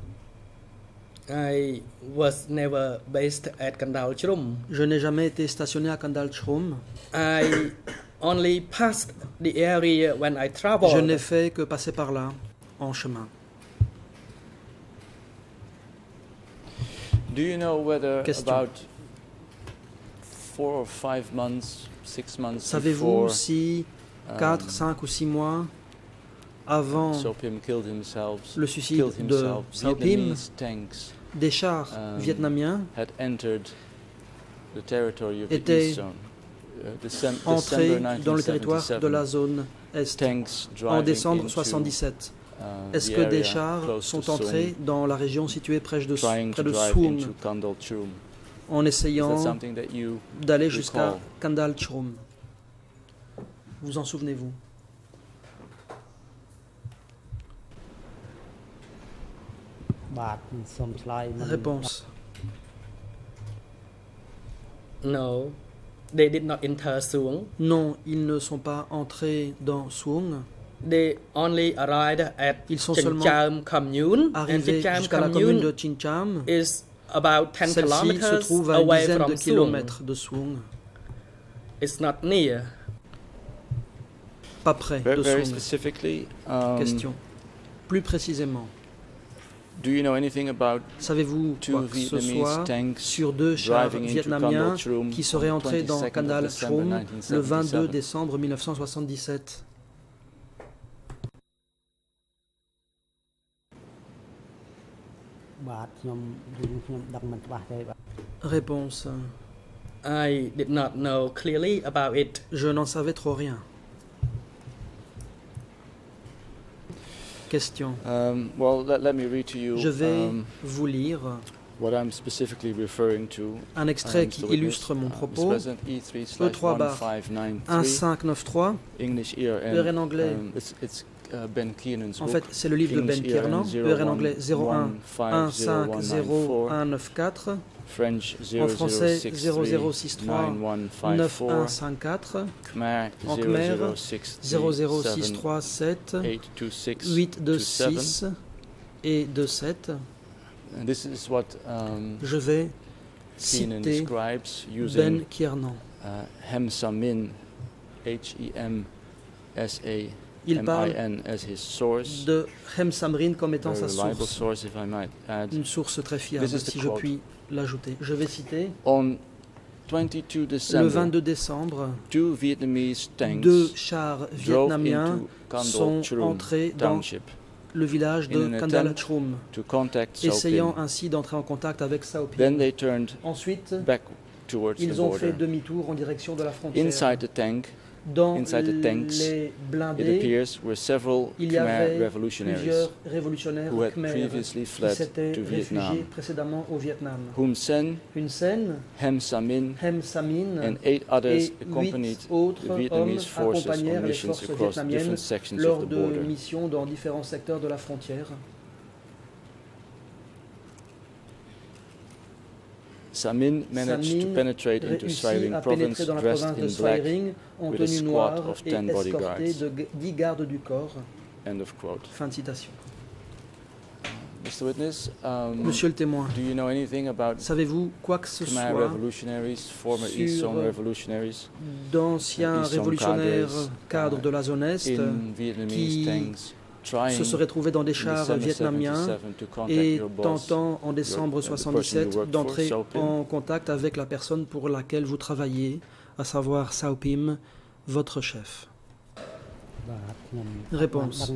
I was never based at Kandal Churum. Je n'ai jamais été stationné à Kandal Churum. I only passed the area when I Je traveled. n'ai fait que passer par là, en chemin. Do you know whether Question. about four or five months, six months Savez-vous before si um, quatre, cinq ou six mois avant Sao Pim killed himself, le suicide killed de himself, Sao Pim, Vietnamese tanks des chars um, vietnamiens had entered the territory of the étaient East Zone. Uh, Decem- entrés December dans le territoire de la nineteen seventy-seven, zone Est tanks en driving décembre into, soixante-dix-sept. uh, Est-ce the que des area chars close to sont entrés Suong, dans la région située près de, trying près to de drive Suong into Kandal Churum? en Is that essayant something that you d'aller jusqu'à recall? Kandal Churum? Vous en souvenez-vous? Réponse. No, they did not enter Suong. Non, ils ne sont pas entrés dans Suong. They only arrived at Ils sont seulement Chincham Commune, and Arrivés Chincham jusqu'à la commune de Commune Chincham, is about ten celle-ci se kilometers trouve à une away dizaine from de Suong. kilomètres de Suong. It's not near. Pas près Very, de very Suong. specifically, um, Question. Plus précisément, do you know anything about savez-vous two quoi que ce Vietnamese soit tanks sur deux chars driving into vietnamiens Kandal Churum qui seraient on entrés dans twenty-second of Kandal December Churum nineteen le vingt-deux seventy-seven? décembre mille neuf cent soixante-dix-sept? Réponse. I did not know clearly about it. Je n'en savais trop rien. Question. Um, well, let, let me read to you Je vais um, vous lire What I'm specifically referring to, un extrait qui illustre mon propos, E trois barre un cinq neuf trois, heure en anglais, um, it's, it's, uh, Ben Kiernan's en fait c'est le livre de Ben Kiernan, heure en anglais zéro un un cinq zéro un neuf quatre, French en français zéro zéro six trois neuf un cinq quatre, en Khmer zéro zéro six trois sept huit deux six et deux sept. And this is what, um, je vais citer Ben Kiernan. Uh, Hemsamin, H E M S A Il M parle I N as his source, de Hemsamrin comme étant sa source, source if I might add. Une source très fiable, si je puis l'ajouter. Je vais citer On twenty-two December, le vingt-deux décembre, two Vietnamese tanks deux chars vietnamiens sont entrés dans le village de Kandal Chrum, essayant ainsi d'entrer en contact avec Sao Pim. Ensuite, ils ont fait demi-tour en direction de la frontière. Inside the tank, Dans inside the tanks, les blindés, it appears, were several il y avait Khmer revolutionaries plusieurs révolutionnaires who had khmer previously qui fled s'étaient to Vietnam. réfugiés précédemment au Vietnam. Hun Sen, Hun Sen, Hem Samin, Hem Samin and eight others et accompanied huit autres the hommes Vietnamese forces accompagnèrent on les missions forces across vietnamiennes different sections lors of the de border. missions dans différents secteurs de la frontière. Samin managed Samin to penetrate into Sailing à province pénétrer dans la dressed province de in black Sailing en with a tenue squad noire of et ten escorté bodyguards. de dix gardes du corps. End of quote. Fin de citation. Mister Witness, um, Monsieur le témoin, do you know anything about savez-vous quoi que ce Khmer soit revolutionaries, former East sur Zone revolutionaries, d'anciens East Zone révolutionnaires cadres, cadres uh, de la zone Est in Vietnamese qui tanks, trying se seraient trouvés dans des chars in December vietnamiens seventy-seven to contact et your boss, tentant en décembre your- the person soixante-dix-sept you work for, d'entrer Sao Pim? en contact avec la personne pour laquelle vous travaillez, à savoir Sao Pim, votre chef. Réponse.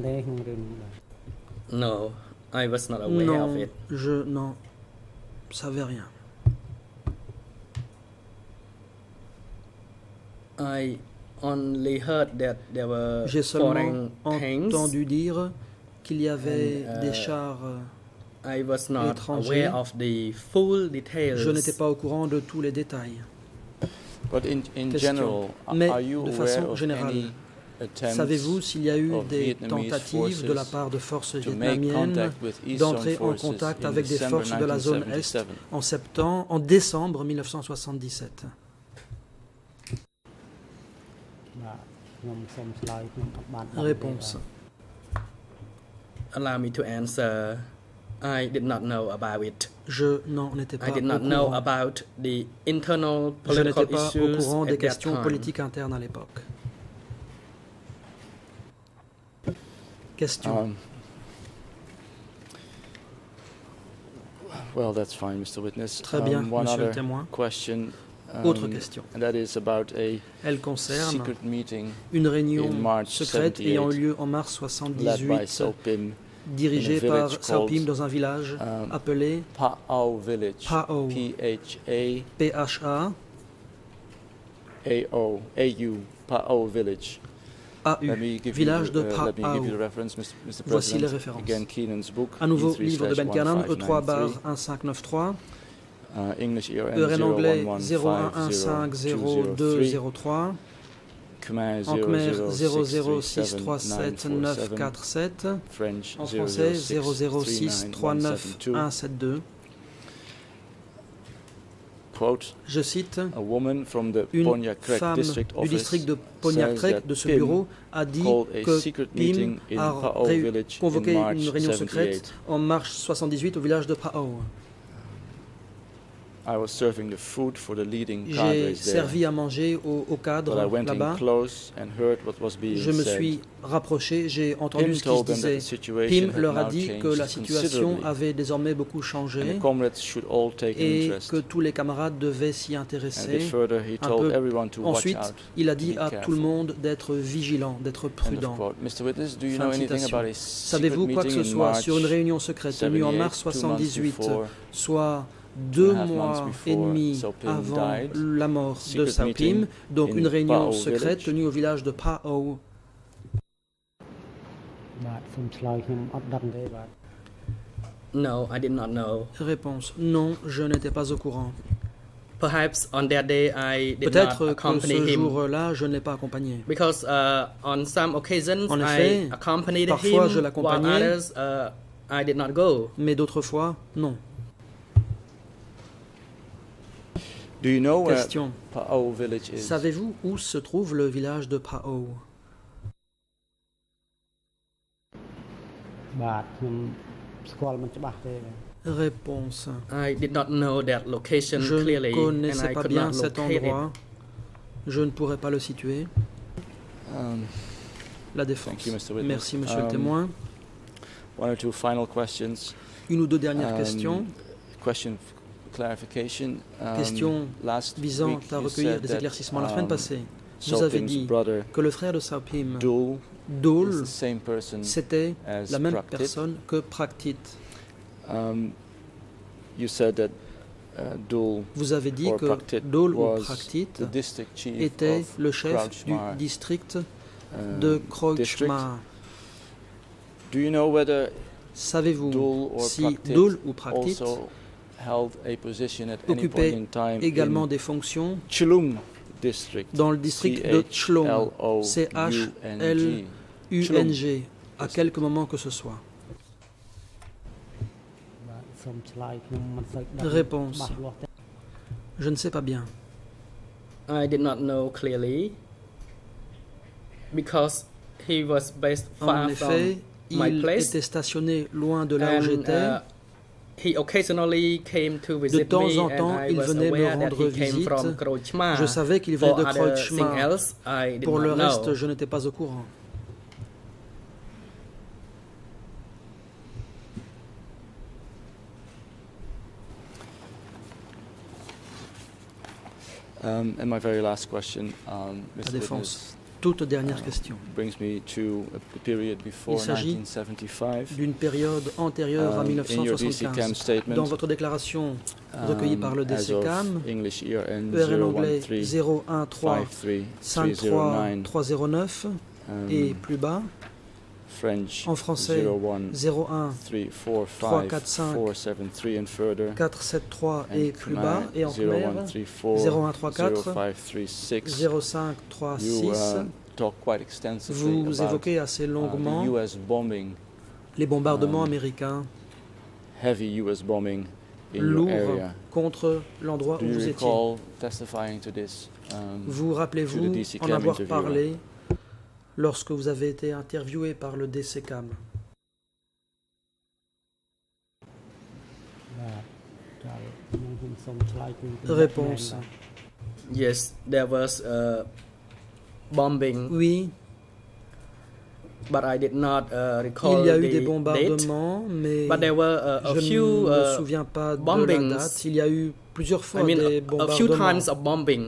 No, I was not aware of Non, it. je n'en savais rien. I only heard that there were J'ai seulement foreign tanks. entendu dire qu'il y avait And, uh, des chars. euh, I was not étrangers. aware of the full details. Je n'étais pas au courant de tous les détails. But in, in Question. general, Mais are you de aware façon of générale, any attempts savez-vous s'il y a eu of des Vietnamese tentatives de la forces part de forces to make vietnamiennes contact with East Zone d'entrer en forces contact in avec des December forces de la zone Est nineteen seventy-seven? en septembre, en décembre mille neuf cent soixante-dix-sept? Réponse. Allow me to answer. I did not know about it. Je n'en étais pas I did au not know courant. about the internal Je n'étais political pas au issues courant des at that questions time. politiques internes à l'époque. Question. Um, well, that's fine, Mister Witness. Très bien, Um, one monsieur le other témoin. question, um, Autre question. and that is about a Elle concerne secret meeting une réunion in March secrète seventy-eight, ayant eu lieu en mars led by soixante-dix-huit, Sao Pim, dirigée in a par village Sao Pim called, dans un village um, appelé Pa'au Village. Pa'au. P H A P H A A O A U Pa'au Village. A U, Let me give village you, de uh, let me give you the Pa'au. reference, Mister Mister Voici les President. références. Again, Keenan's book, Un nouveau E three livre de Ben slash Cannon, one E five trois nine barre three, un cinq neuf trois, uh, English E R N heure en zero anglais one one zéro un un five cinq zero zéro two deux zero zéro trois, Khmer en Khmer zero zéro zéro zéro six six three trois seven sept nine neuf four seven, quatre sept, French en zero français zero zéro zéro six three six nine trois one neuf seven two. un sept deux. Quote, Je cite, a woman from the une Pontiac Trech femme district du office district de says Pontiac-Trek, that de ce Pim bureau, a dit called a que secret Pim meeting in a Pa'au ré- village convoqué in March une réunion secrète seventy-eight. en mars soixante-dix-huit au village de Pa'au. I was serving the food for the leading J'ai cadres there, servi à manger au, au but I cadre went in là-bas. close and heard what was being Je me said. suis rapproché, j'ai entendu Pim ce qui se told them that the disait. situation Pim had leur a now dit changed que la situation considerably, avait désormais beaucoup and changé the comrades should all take et interest. que tous les camarades devaient s'y And a bit intéresser. further, he un told peu. everyone to watch Ensuite, out. il a dit be à careful. tout le monde d'être vigilant, d'être End of prudent. quote. Mister Witness, do you Fin know de anything citation. about a secret Savez-vous quoi que meeting ce in soit March sur une réunion secrète tenue en mars seventy-eight, two months soixante-dix-huit, before, soit deux and a half mois months et before demi Sao Pim avant died, la mort de secret Sao meeting Pim, donc in une réunion Pa'au secrète village. tenue au village de Pa'au. No, I did not know. Réponse. Non, je n'étais pas au courant. Perhaps on that day I did not Peut-être que accompany ce him. jour-là, je ne l'ai pas accompagné. Because uh, on some occasions En effet, I accompanied parfois him, je while l'accompagnais, others uh, I did not go. Mais d'autres fois, non. Do you know where Question. Pa'o village is? Savez-vous où se trouve le village de Pa'o? បាទខ្ញុំស្គាល់មិនច្បាស់ទេ Réponse. I did not know that location Je clearly, ne and connaissais I pas could bien not cet locate it. endroit. Je ne pourrais pas le situer. Um, La défense. Thank you, Mister Witness. Merci, monsieur Um, le témoin. One or two final questions. Une ou deux dernières Um, questions. Question f- clarification. Um, Question last visant week à you recueillir said des that, éclaircissements. La semaine um, passée, vous avez Sopim's dit brother que le frère de Saupim, Dul Dul, is the same person c'était as la même Praktit. personne que Praktit. Um, you said that uh, Dul Vous avez dit or que Praktit Dul ou was Praktit the district chief était of le chef du Krauchmar, district uh, de district. Krauchmar. Do you know whether Savez-vous Dul or si Praktit Dul ou Praktit also held a position at any point occupait in time également in des fonctions Chlum district, dans le district de Chlum, C H L U N G, à quelque moment que ce soit? បាទសូមឆ្លើយខ្ញុំមិនសូវដឹង Réponse. ច្បាស់លាស់ទេ Je ne sais pas bien. I did not know clearly because he was based far En effet, from my il place, était stationné loin de là où and j'étais. uh, he occasionally came to De visit temps me, en temps, and I il was venait me aware that rendre he came visite. from Krauchmar. Je savais qu'il venait For de other thing Krauchmar. else, I did Pour not le reste, know. je n'étais pas au courant. Um, and my very last question, um, La Mister défense. Witness, Toute dernière uh, question. brings me to a period before Il s'agit nineteen seventy-five. D'une période antérieure à Um, in your D C CAM mille neuf cent soixante-quinze. statement, Dans votre déclaration recueillie um, par le as of D C CAM, English E R N E R N zero one anglais three zéro un trois five three cinq three zero trois nine, trois zéro neuf um, et plus bas, French en français zero one zéro un three four trois five quatre cinq four seven three and further, quatre sept trois et and plus bas, et en zero khmer one three four zéro un trois zero quatre five three six. zéro cinq trois You six. uh, talk quite extensively Vous about évoquez assez uh, longuement the U S bombing, les bombardements um, américains heavy U S bombing in your lourds area. contre l'endroit Do où you vous étiez. recall testifying to this? Um, Vous rappelez-vous to the D C en CAM avoir interviewer? parlé lorsque vous avez été interviewé par le D C CAM? បាទចាខ្ញុំខ្ញុំសូមឆ្លើយជូនពី Réponse. Yes, there was a bombing, Oui, but I did not uh, recall il y a eu the des date. bombardements, mais But there were uh, a je few ne me uh, souviens pas de la bombings. date. Il y a eu plusieurs fois I mean, des a, a few times bombardements. of bombing.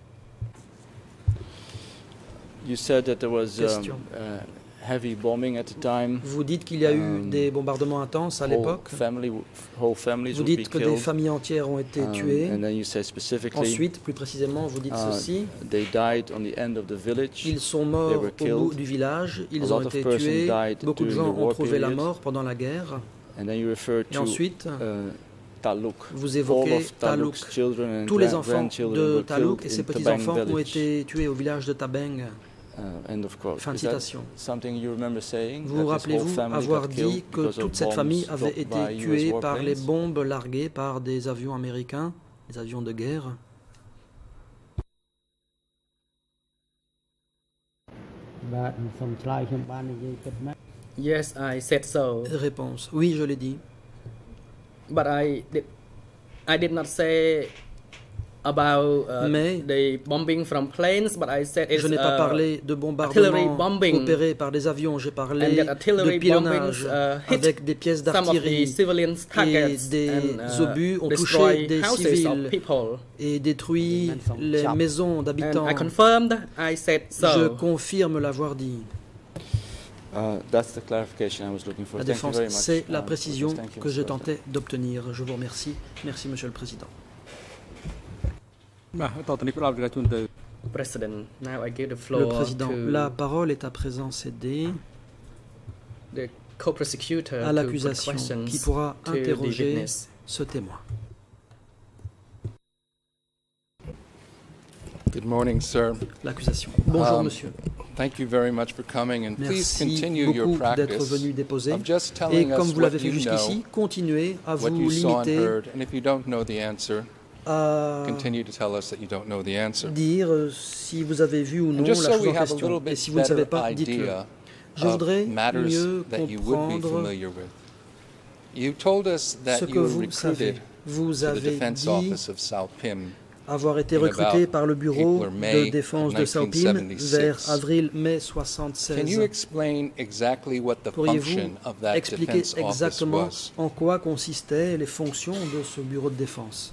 You said that there was um, Question. uh, heavy bombing at the time. Vous dites qu'il y a eu Um, des bombardements intenses à Whole l'époque. family, whole families Vous would be dites que des killed. familles entières ont été Um, tuées. and then you say specifically, Ensuite, plus précisément, vous dites uh, ceci. they died on the end of the village. Ils sont morts were au bout killed. du village, A ils lot ont of été persons tués, died beaucoup de during gens the ont war trouvé la period. mort pendant la guerre. And then you refer Et to ensuite, uh, Taluk. vous All évoquez of Taluk's Taluk. children and Tous les grand- enfants grandchildren de were Taluk killed et ses in Tabang petits-enfants ont village. été tués au village de Tabeng. Uh, end of quote. Fin de Is that citation. something you remember saying? Vous that vous this rappelez-vous whole family avoir got dit killed que because of toute cette bombs famille avait dropped été by U S tuée par les warplanes? bombes larguées par des avions américains, des avions de guerre? បាទខ្ញុំសូមឆ្លើយខ្ញុំបាននិយាយពិតមែន Yes, I said so. Réponse. Oui, je l'ai dit. But I did, I did not say about uh, Mais the bombing from planes, but I said it's je n'ai pas uh, parlé de artillery bombardements bombing. opérés par des avions. J'ai and parlé that artillery de pilonnage bombings uh, hit avec des pièces some of the d'artillerie civilians et targets des and uh, obus ont touché destroy des houses of civils people. et détruit les maisons And d'habitants. I confirmed, I said Je so. confirme l'avoir dit. Uh, that's the clarification I was looking for. La Thank you défense, very much. c'est la uh, précision Thank you, que je Mister tentais d'obtenir. Je vous remercie. Merci, Monsieur le Président. President, now I give the floor Le Président, to la parole est à présent cédée the co-prosecutor à l'accusation qui pourra interroger ce témoin. Good morning, sir. L'accusation. Bonjour, um, monsieur. Thank you very much for coming, and please continue your Merci beaucoup d'être practice venu déposer. of just Et telling comme us vous l'avez what fait you jusqu'ici, know, continuez à what vous you saw and limiter heard, and if you don't know the answer, à continue to tell us that you don't know the answer. dire euh, si vous avez vu ou non And la just so chose we en have a question. little Et bit si vous ne savez better pas, dites-le. idea Je of voudrais matters mieux that you would be comprendre familiar with. You told us ce that que you were vous savez. recruited Vous to the avez defense dit office of Sao Pim avoir été in recruté about par le bureau April or May de défense of de Sao Pim nineteen vers seventy-six. avril-mai Can you soixante-seize. explain exactly what the Pourriez-vous function of that expliquer defense office exactement was? en quoi consistaient les fonctions de ce bureau de défense?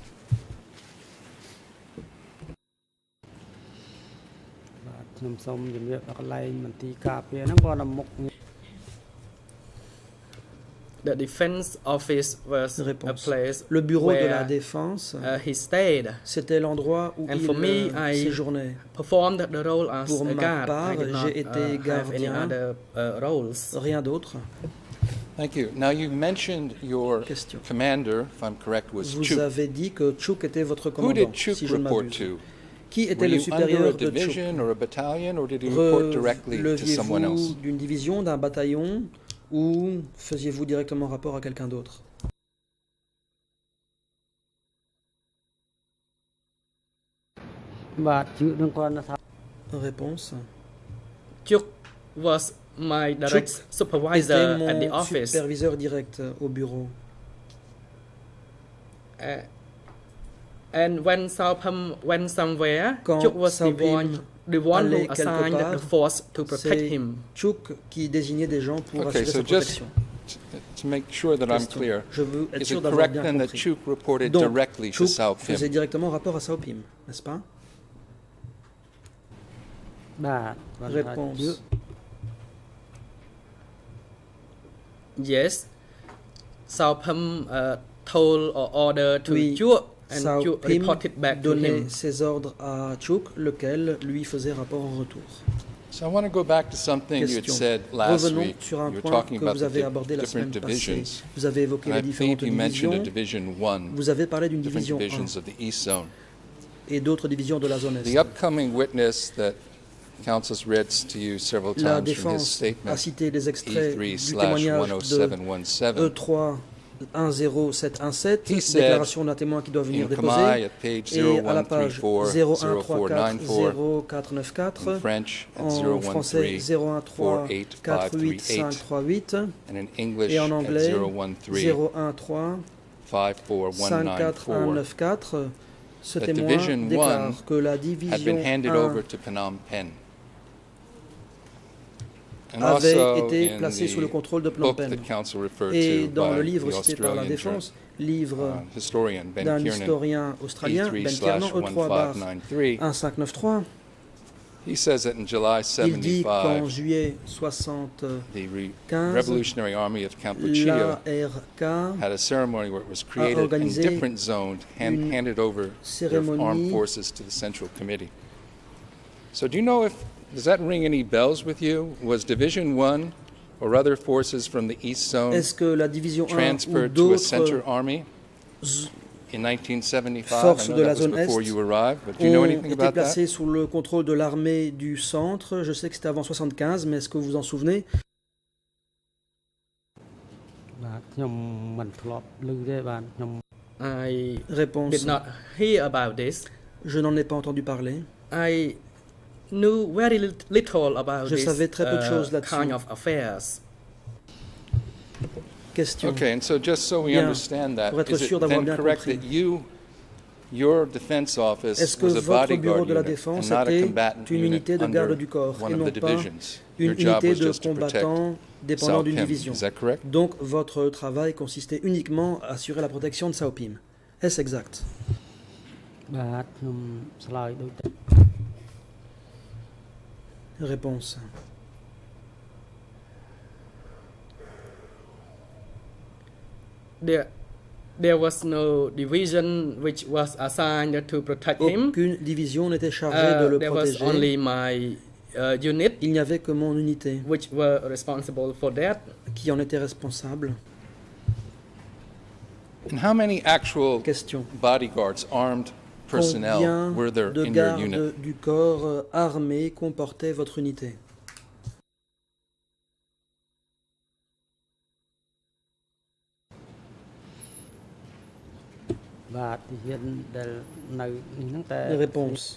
The defense office was Réponse. a place Le bureau de where la défense, uh, he stayed. c'était l'endroit où And il for me, euh, I séjournait. performed the role as Pour a ma guard. part, I did not j'ai été uh, have any gardien. other uh, roles. Rien d'autre. Thank you. Now you mentioned your Question. commander, if I'm correct, was Vous Chuk. avez dit que Chuk était votre Who commandant, did Chuk si je ne report m'abuse. to? Qui était Were le you under a supérieur de Chuk? division or a battalion, or did he report directly to someone else? Releviez-vous d'une division, d'un bataillon, ou faisiez-vous directement rapport à quelqu'un d'autre? Réponse. Chuk was my direct Chuk supervisor était at the mon office. superviseur direct au bureau. Uh, and when Sao Pim went somewhere, Quand Chuk was Sao the Pim one, the one who allait quelque assigned part, the force to protect c'est him. Chuk qui désignait des gens pour Okay, assurer so sa just protection. to make sure that I'm Question. clear, Je veux être is sûr it d'avoir correct bien then that compris. Chuk reported Donc, directly to Chuk Sao faisait Pim? directement rapport à Sao Pim, n'est-ce pas? Réponse. Yes, Sao Pim uh, told or ordered to Oui, Chuk, and Sao Chuk Pim reported back to donnait him. ses ordres à Chuk, lequel lui faisait rapport en retour. So I want to go back to something you had Question. said last Revenons week. sur un You were point talking que about vous the avez di- abordé la semaine different passée. divisions. Vous avez évoqué And les I différentes think you mentioned a divisions. Division one, Vous avez parlé d'une different division divisions un of the East Zone. et d'autres divisions de la zone The Est. upcoming witness that counsel's read to you several La times from his défense a statement, cité des extraits E three du slash témoignage one oh de seven one seven, E trois un zéro sept un sept, He said, déclaration d'un témoin qui doit venir in déposer, Khmer at page et à la zero one three page four zéro un zero trois four quatre nine four, zéro quatre neuf quatre, in French at en zero one français three zéro un trois four eight quatre five huit three cinq eight, trois huit, and in English et en at anglais zero one three zéro un trois five four one cinq nine quatre un four neuf quatre. Ce that témoin Division déclare one que la had division been handed un over to Phnom Penh. And avait also été in placée sous le the control de Phnom book Penh. that counsel referred Et to dans by le livre the cité par la Australian défense, livre uh, historian Ben d'un Kiernan, historien australien, E three Ben Kiernan, slash E one trois five barre nine three, un cinq neuf trois, he says that in July il dit qu'en seventy-five, juillet soixante-quinze, the Re- Revolutionary Army of Kampuchea l'A R K had a ceremony where it was created in organisé different zones, hand, une handed over their armed cérémonie. forces to the Central Committee. So do you know if, does that ring any bells with you? Was Division one or other forces from the East Zone Est-ce que la division un ou transferred to a center d'autres army in nineteen seventy-five? forces I know de la that was zone before Est you arrived, but do you know ont anything été about that? placés sous le contrôle de l'armée du centre? Je sais que c'était avant soixante-quinze, mais est-ce que vous vous en souvenez? I Réponse. did not hear about this. Je n'en ai pas entendu parler. I knew very lit- little about Je this savais très peu de uh, choses là-dessus. kind of affairs. Question. Okay, and so just so we Bien. understand that, Pour être is it sûr d'avoir then bien correct compris. that you, your defense office Est-ce que was a votre bureau bodyguard de la unit défense and not a était combatant une unit unité de under garde du corps one et of non the pas divisions? une Your job unité was de just to protect combattants dépendant Sao d'une Pim. division? Is that correct? Donc votre travail consistait uniquement à assurer la protection de Sao Pim. Est-ce exact? Réponse. There, there was no division which was assigned to protect him. Aucune division n'était chargée de Uh, le there was protéger. only my uh, unit. Il n'y avait que mon unité. Which were responsible for that. Qui en était responsable. And how many actual Question. bodyguards, armed personnel, Combien were there de in your gardes unit? Du corps euh, armé comportait votre unité? Réponse.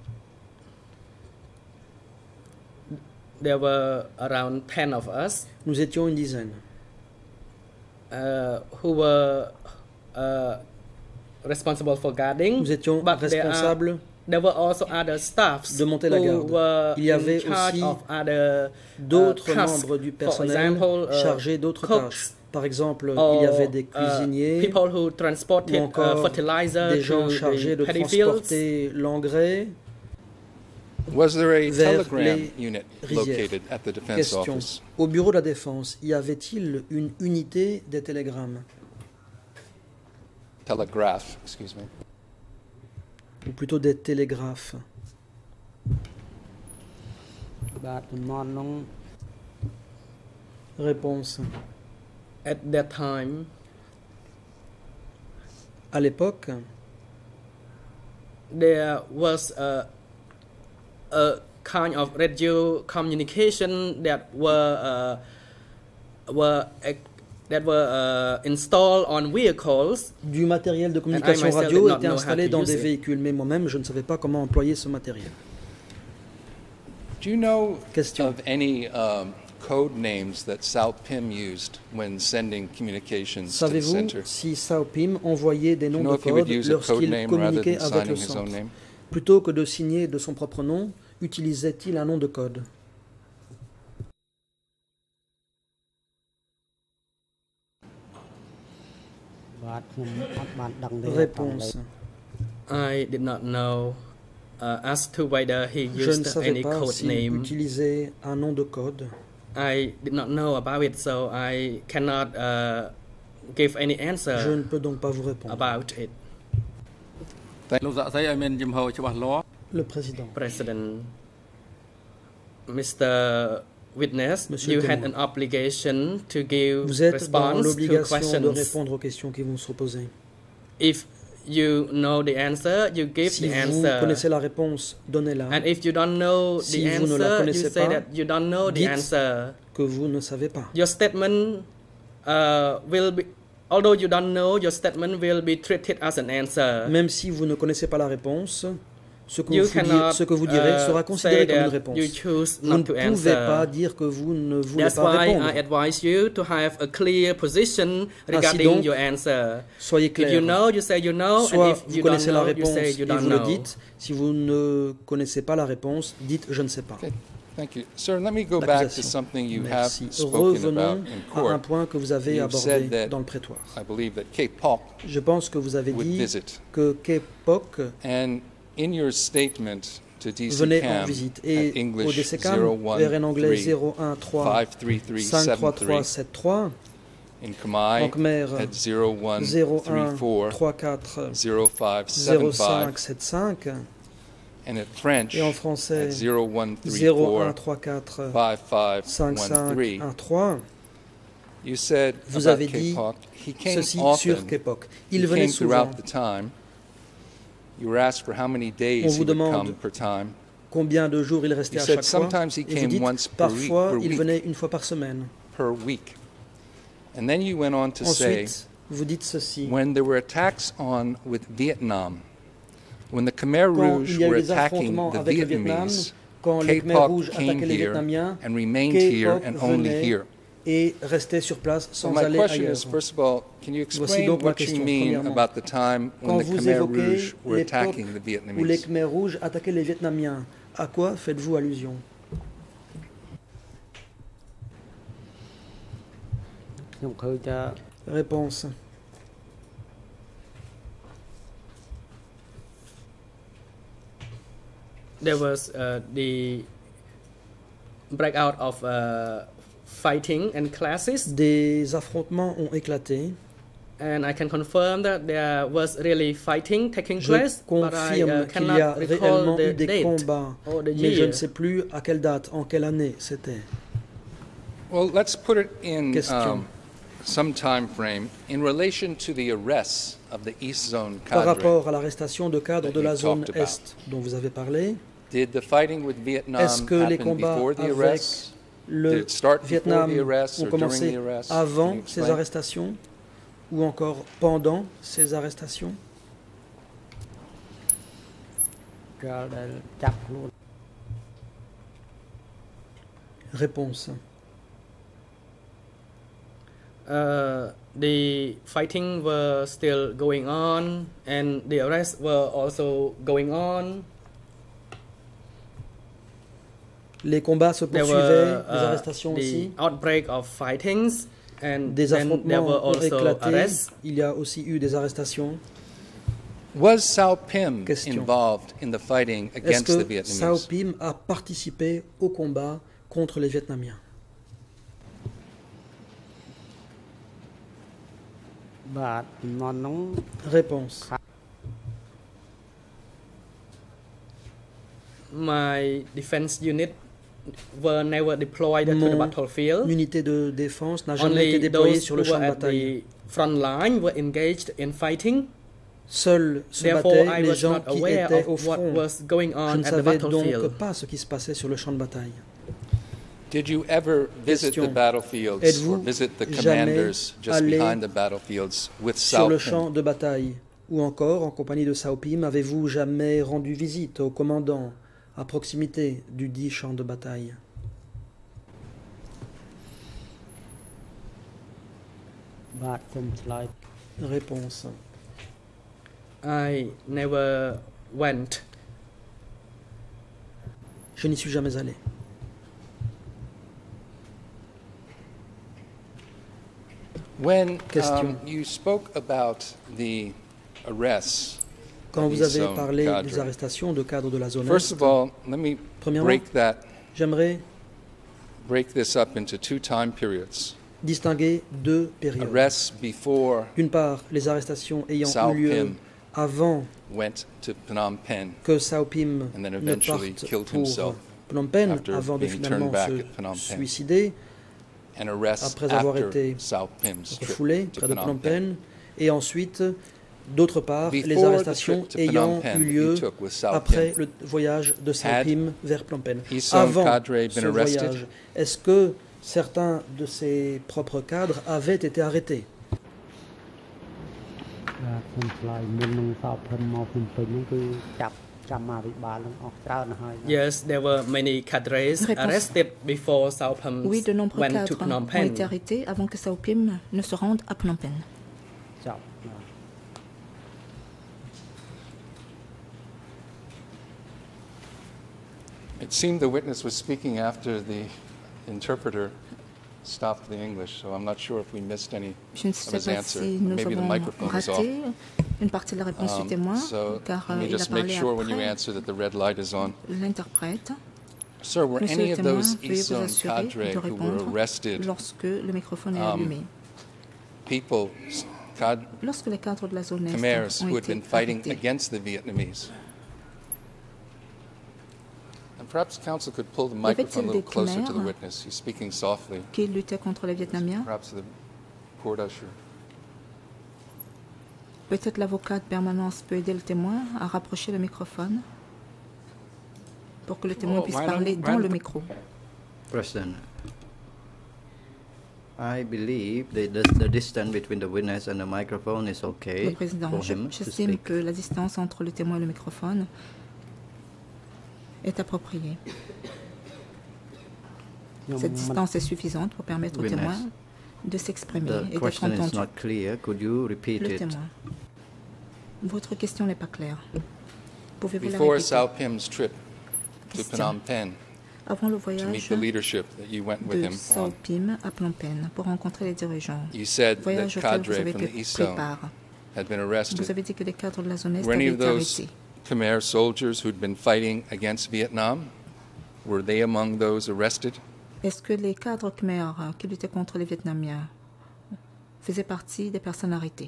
There were around ten of us. Nous étions une dizaine. Uh, who were uh, responsible for guarding. Nous étions but responsables. There, are, there were also other staffs de monter la garde. Il y avait aussi d'autres uh, membres du personnel example, uh, chargés d'autres tâches. Par exemple, or, il y avait des cuisiniers, uh, who ou encore uh, des gens chargés de transporter l'engrais. Was there a telegram unit located at the defense Question. office? Au bureau de la défense, y avait-il une unité des télégrammes? Telegraph, excuse me. Ou plutôt des télégraphes. Réponse. At that time, à l'époque, there was a, a kind of radio communication that were uh, were uh, that were uh, installed on vehicles. Du matériel de communication radio était installé dans des véhicules, mais moi-même je ne savais pas comment employer ce matériel. Do you know Question. of any um, code names that Sao Pim used when sending communications to the center? Savez-vous si Sao Pim envoyait des noms de code lorsqu'il communiquait avec le centre? Plutôt que de signer de son propre nom, utilisait-il un nom de code? Réponse. I did not know uh, as to whether he Je ne used savais any pas code s'il name. utilisait un nom de code. I did not know about it, so I cannot uh, give any answer Je ne peux donc pas vous répondre. about it. Le président. President, Mister Witness, Monsieur you le had témoin. an obligation to give Vous êtes dans response to l'obligation de questions. répondre aux questions qui vont se poser. If you know the answer, you give Si the vous answer. connaissez la réponse, donnez-la. And if you don't know Si the vous ne la answer, you connaissez say pas, that you don't know the dites answer. que vous ne savez pas. Your statement uh, will be, although you don't know, your statement will be treated as an answer. Même si vous ne connaissez pas la réponse, ce que, You vous, cannot, dire, ce que vous direz uh, sera considéré say comme une that réponse. you choose Vous not ne to pouvez answer. pas dire que vous ne voulez That's pas why répondre. I advise you to have a clear position Ainsi regarding donc, your answer. soyez If clair. you know, you say you know, Soit and if vous you don't connaissez la know, you réponse say et you vous don't le know. dites. Si vous ne connaissez pas la réponse, dites je ne sais pas. Okay. Thank you. Sir, let me go back to something you have Merci. spoken Revenons about in à un court. point que vous avez You've abordé said that, dans le prétoire. I believe that K-pop Je pense que vous avez would dit visit. que K-pop And in your statement to D C venait CAM en visite. at Et au English D C C A M, vers en anglais zéro un trois cinq trois trois sept trois, in Khmer en Khmer at zero one zéro three un four trois quatre zero five zéro seven five, cinq sept cinq, and at French et en français at zero one three zéro un four trois quatre five five cinq one cinq three. un trois. You said Vous about avez dit K-pop, he came ceci often. sur K-pop. Il He venait came souvent. throughout the time. You were asked for how many days On he vous would demande come per time. Combien de jours il restait You à said chaque fois? sometimes he Et vous came dites, once per week- parfois, per il week. venait une fois par semaine. per week. And then you went on to say, Ensuite, vous dites ceci. when there were attacks on with Vietnam, when the Khmer Quand Rouge il y a eu were des attacking affrontements the avec le Vietnam, Vietnamese, quand les Khmer K-pop rouges came attaquaient les here Vietnamiens, and remained here K-pop and only venait here. et restait sur place So sans my aller question ailleurs. is, first of all, can you Voici explain donc ma what you question, mean premièrement. about the time when Quand the vous Khmer évoquez Rouge were l'époque attacking the où les Vietnamese? Khmer rouges attaquaient les Vietnamiens, à quoi faites-vous allusion? Réponse. There was uh, the breakout of uh, fighting and classes. Des affrontements ont éclaté. And I can confirm that there was really fighting taking Je place, but I confirme uh, qu'il y a cannot recall réellement eu the des date combats, or the mais je year. ne sais plus à quelle date, en quelle année c'était. Well, let's put it in Question. um, some time frame in relation to the arrests of the East Zone Par cadre. rapport à l'arrestation de cadres that de la you zone talked about. Est dont vous avez parlé, Did the fighting with Vietnam est-ce que les happen combats before the avec arrests? Did le it start Vietnam before the arrests ont or during commencé the arrests? Can avant you ces explain? arrestations ou encore pendant ces arrestations? Réponse. Uh, the fighting were still going on, and the arrests were also going on. Les combats se There poursuivaient, were les uh, arrestations the aussi. outbreak of fightings, and Des then there affrontements were ont also éclaté. arrests. Il y a aussi eu des arrestations. Was Sao Pim Question. involved in the fighting Est-ce against the que Sao Vietnamese? Pim a participé au combat contre les Vietnamiens? Réponse. My defense unit were never deployed to the Mon battlefield. unité de défense n'a jamais été Only déployée those sur who le were champ de at bataille. the front line were engaged in fighting. Seuls se Therefore, battaient I les was gens not qui aware étaient au of what front. was going Je on ne at the savais donc battlefield. pas ce qui se passait sur le champ de bataille. Did you ever visit Question. the battlefields or Êtes-vous visit the jamais commanders just allé behind the battlefields with Sur Sao le Pim? champ de bataille, ou encore en compagnie de Sao Pim, avez-vous jamais rendu visite au commandant à proximité du dit champ de bataille? Réponse. I never went. Je n'y suis jamais allé. When Question. um, you spoke about the arrests Quand of vous East avez Zone parlé cadre, des arrestations de cadres de la zone first Est, of all, let me premièrement, break that j'aimerais break this up into two time periods. distinguer deux périodes. Arrests before D'une part, les arrestations ayant Sao eu lieu Pim avant went to Phnom Penh que Sao Pim and then ne eventually parte killed pour himself Phnom Penh after avant de being finalement turned back se at Phnom Penh. suicider, and arrests après avoir after été Sao Pim's trip refoulé to près de Phnom Phnom Penh. Penh, et ensuite, d'autre part, les Before the arrestations trip to ayant Phnom Penh eu he lieu took with Sao après Pim. le voyage de Sao Had Pim vers Phnom Penh. East Zone Avant cadre been ce arrested? voyage, est-ce que certains de ses propres cadres avaient été arrêtés? Yes, there were many cadres Réponse. arrested before Sao Pim Oui, de nombreux went to cadres Phnom ont Penh. été arrêtés avant que Sao Pim ne se rende à Phnom Penh. It seemed the witness was speaking after the interpreter stopped the English, so I'm not sure if we missed any Je ne of sais his pas answer. si nous Maybe the avons microphone was off. raté une partie de la réponse du Um, témoin, so car let euh, me il a just make parlé sure when you après answer that the red light is on. l'interprète. Sir, were Monsieur any le of témoin, those veuillez East vous Zone assurer cadre de who were répondre arrested lorsque le microphone est um, allumé. people, cad- Lorsque les cadres de la zone Est Khmers ont who had été been fighting arrêtés, against the Vietnamese? And perhaps counsel could pull the Y avait-il microphone a des little closer to the Khmers witness. He's speaking softly. qui luttaient contre les Vietnamiens, Perhaps the court usher. peut-être l'avocat de permanence peut aider le témoin à rapprocher le microphone pour que le témoin Oh, puisse why parler don't- dans why le don't- micro. President, I believe that the, the distance between the witness and the microphone is okay Le président, for je- him to j'estime speak. que la distance entre le témoin et le microphone est appropriée. Cette distance est suffisante pour permettre au Witness. témoin de s'exprimer The et d'être question is entendu. not clear. Could you repeat Le it? témoin. Votre question n'est pas claire. Pouvez-vous la Before répéter? Sao Pim's trip to Question. Phnom Penh Avant le to meet voyage the leadership that you went with de him Sao on, Pim à Phnom Penh pour rencontrer les dirigeants, you said that voyage auquel vous cadre avez from the pris East Zone part. had been Vous arrested. avez dit que les cadres de la zone Est Were any avaient of été those arrêtés. Khmer soldiers who'd been fighting against Vietnam, were they among those arrested? Est-ce que les cadres khmers qui luttaient contre les Vietnamiens faisait partie des personnes arrêtées.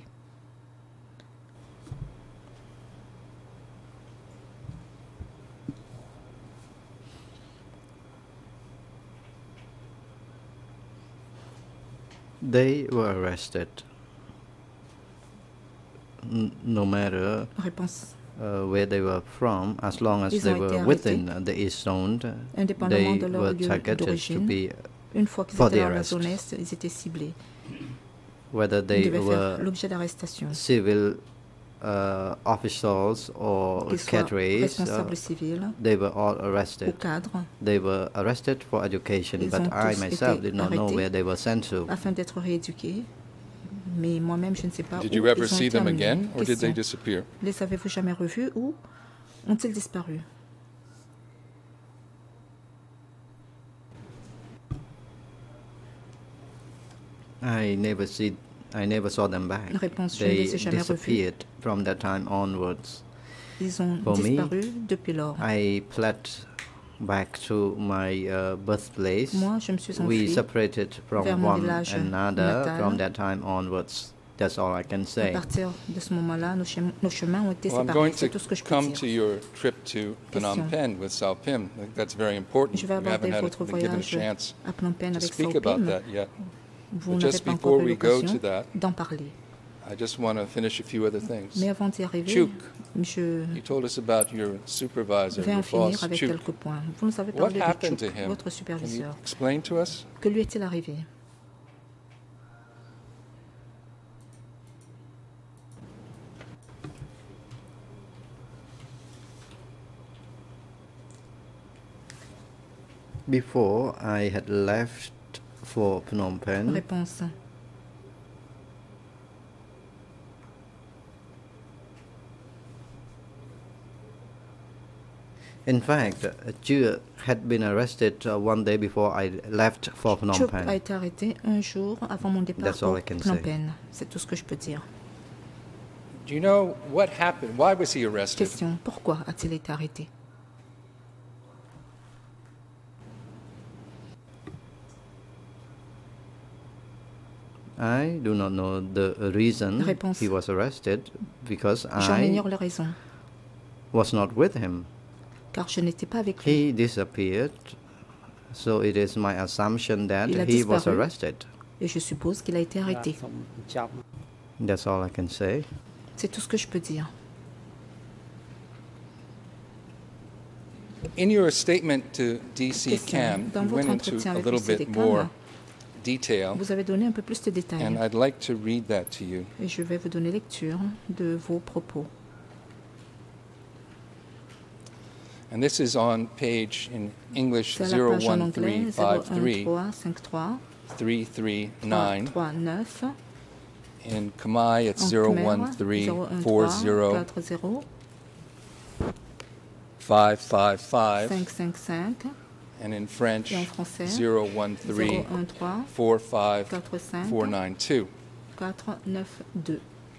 They were arrested. N no matter uh, where they were from, as long as Ils they ont été were within arrêtés, uh, the East Zone, indépendamment they de leur were lieu targeted to d'origine. be Une fois qu'ils for étaient the dans la arrest. zone Est, ils étaient ciblés. Whether Ils they devaient were faire l'objet d'arrestation. civil uh, officials or Qu'ils soient cadres, responsables uh, civils they were all ou arrested. cadres, They were arrested for education, Ils but ont I tous myself été did not know arrêtés where they were sent to. afin d'être rééduqués. Mais moi-même, je ne sais pas Did où you ever ils ont see été them amenés. again, or did they Question. disappear? Les avez-vous jamais revus ou ont-ils disparu? I never see, I never saw them back. Réponse, je ne They les ai jamais revus. disappeared from that time onwards. Ils ont For me, disparu depuis lors. I fled back to my uh, birthplace. Moi, je me suis We enfui separated from vers mon one village another natal. from that time onwards. That's all I can À say. partir de ce moment-là, nos, chem- nos chemins ont été Well, I'm séparés. going C'est to tout ce que je peux come to dire. your trip to Phnom Question. Penh with Sao Pim. I think that's very important. Je vais We haven't aborder had votre been given a voyage chance à Phnom Penh to avec speak Sao about Pim. that yet. Vous But n'avez just pas before encore eu we go to l'occasion that, d'en parler. I just want to finish a few other things. Mais avant d'y arriver, Chuk, je you told us about your supervisor, vais en your finir boss, avec Chuk. quelques points. Vous nous avez What parlé de happened Chuk, to him? votre Can you superviseur. explain to us? Que lui est-il arrivé? Before I had left for Phnom Penh, Réponse. in fact, Chuk had been arrested uh, one day before I left for Phnom Chuk a Penh. été arrêté un jour avant mon départ That's all pour I can Phnom say. Penh. C'est tout ce que je peux dire. Do you know what happened? Why was he arrested? Question. Pourquoi a-t-il été arrêté? I do not know the reason Réponse. he was arrested because J'en I ignore les raisons, was not with him. car je n'étais pas avec lui. He disappeared, so it is my assumption that Il a he was disparu. arrested. Et je suppose qu'il a été arrêté. That's all I can say. C'est tout ce que je peux dire. In your statement to D C Question. CAM, Dans you votre went into entretien a avec little le C D bit CAM, more detail, Vous avez donné un peu plus de détails. and I'd like to read that to you. Et je vais vous donner lecture de vos propos. And this is on page in English C'est à la page en anglais zero one three five three zéro un trois cinq trois three three trois nine. trois neuf. In Khmer, it's En zero Khmer, one three zéro un four trois zero quatre zéro five five five. cinq cinq cinq. And in French, Et en français, zero one three zéro un trois four five quatre cinq four nine two. quatre neuf deux.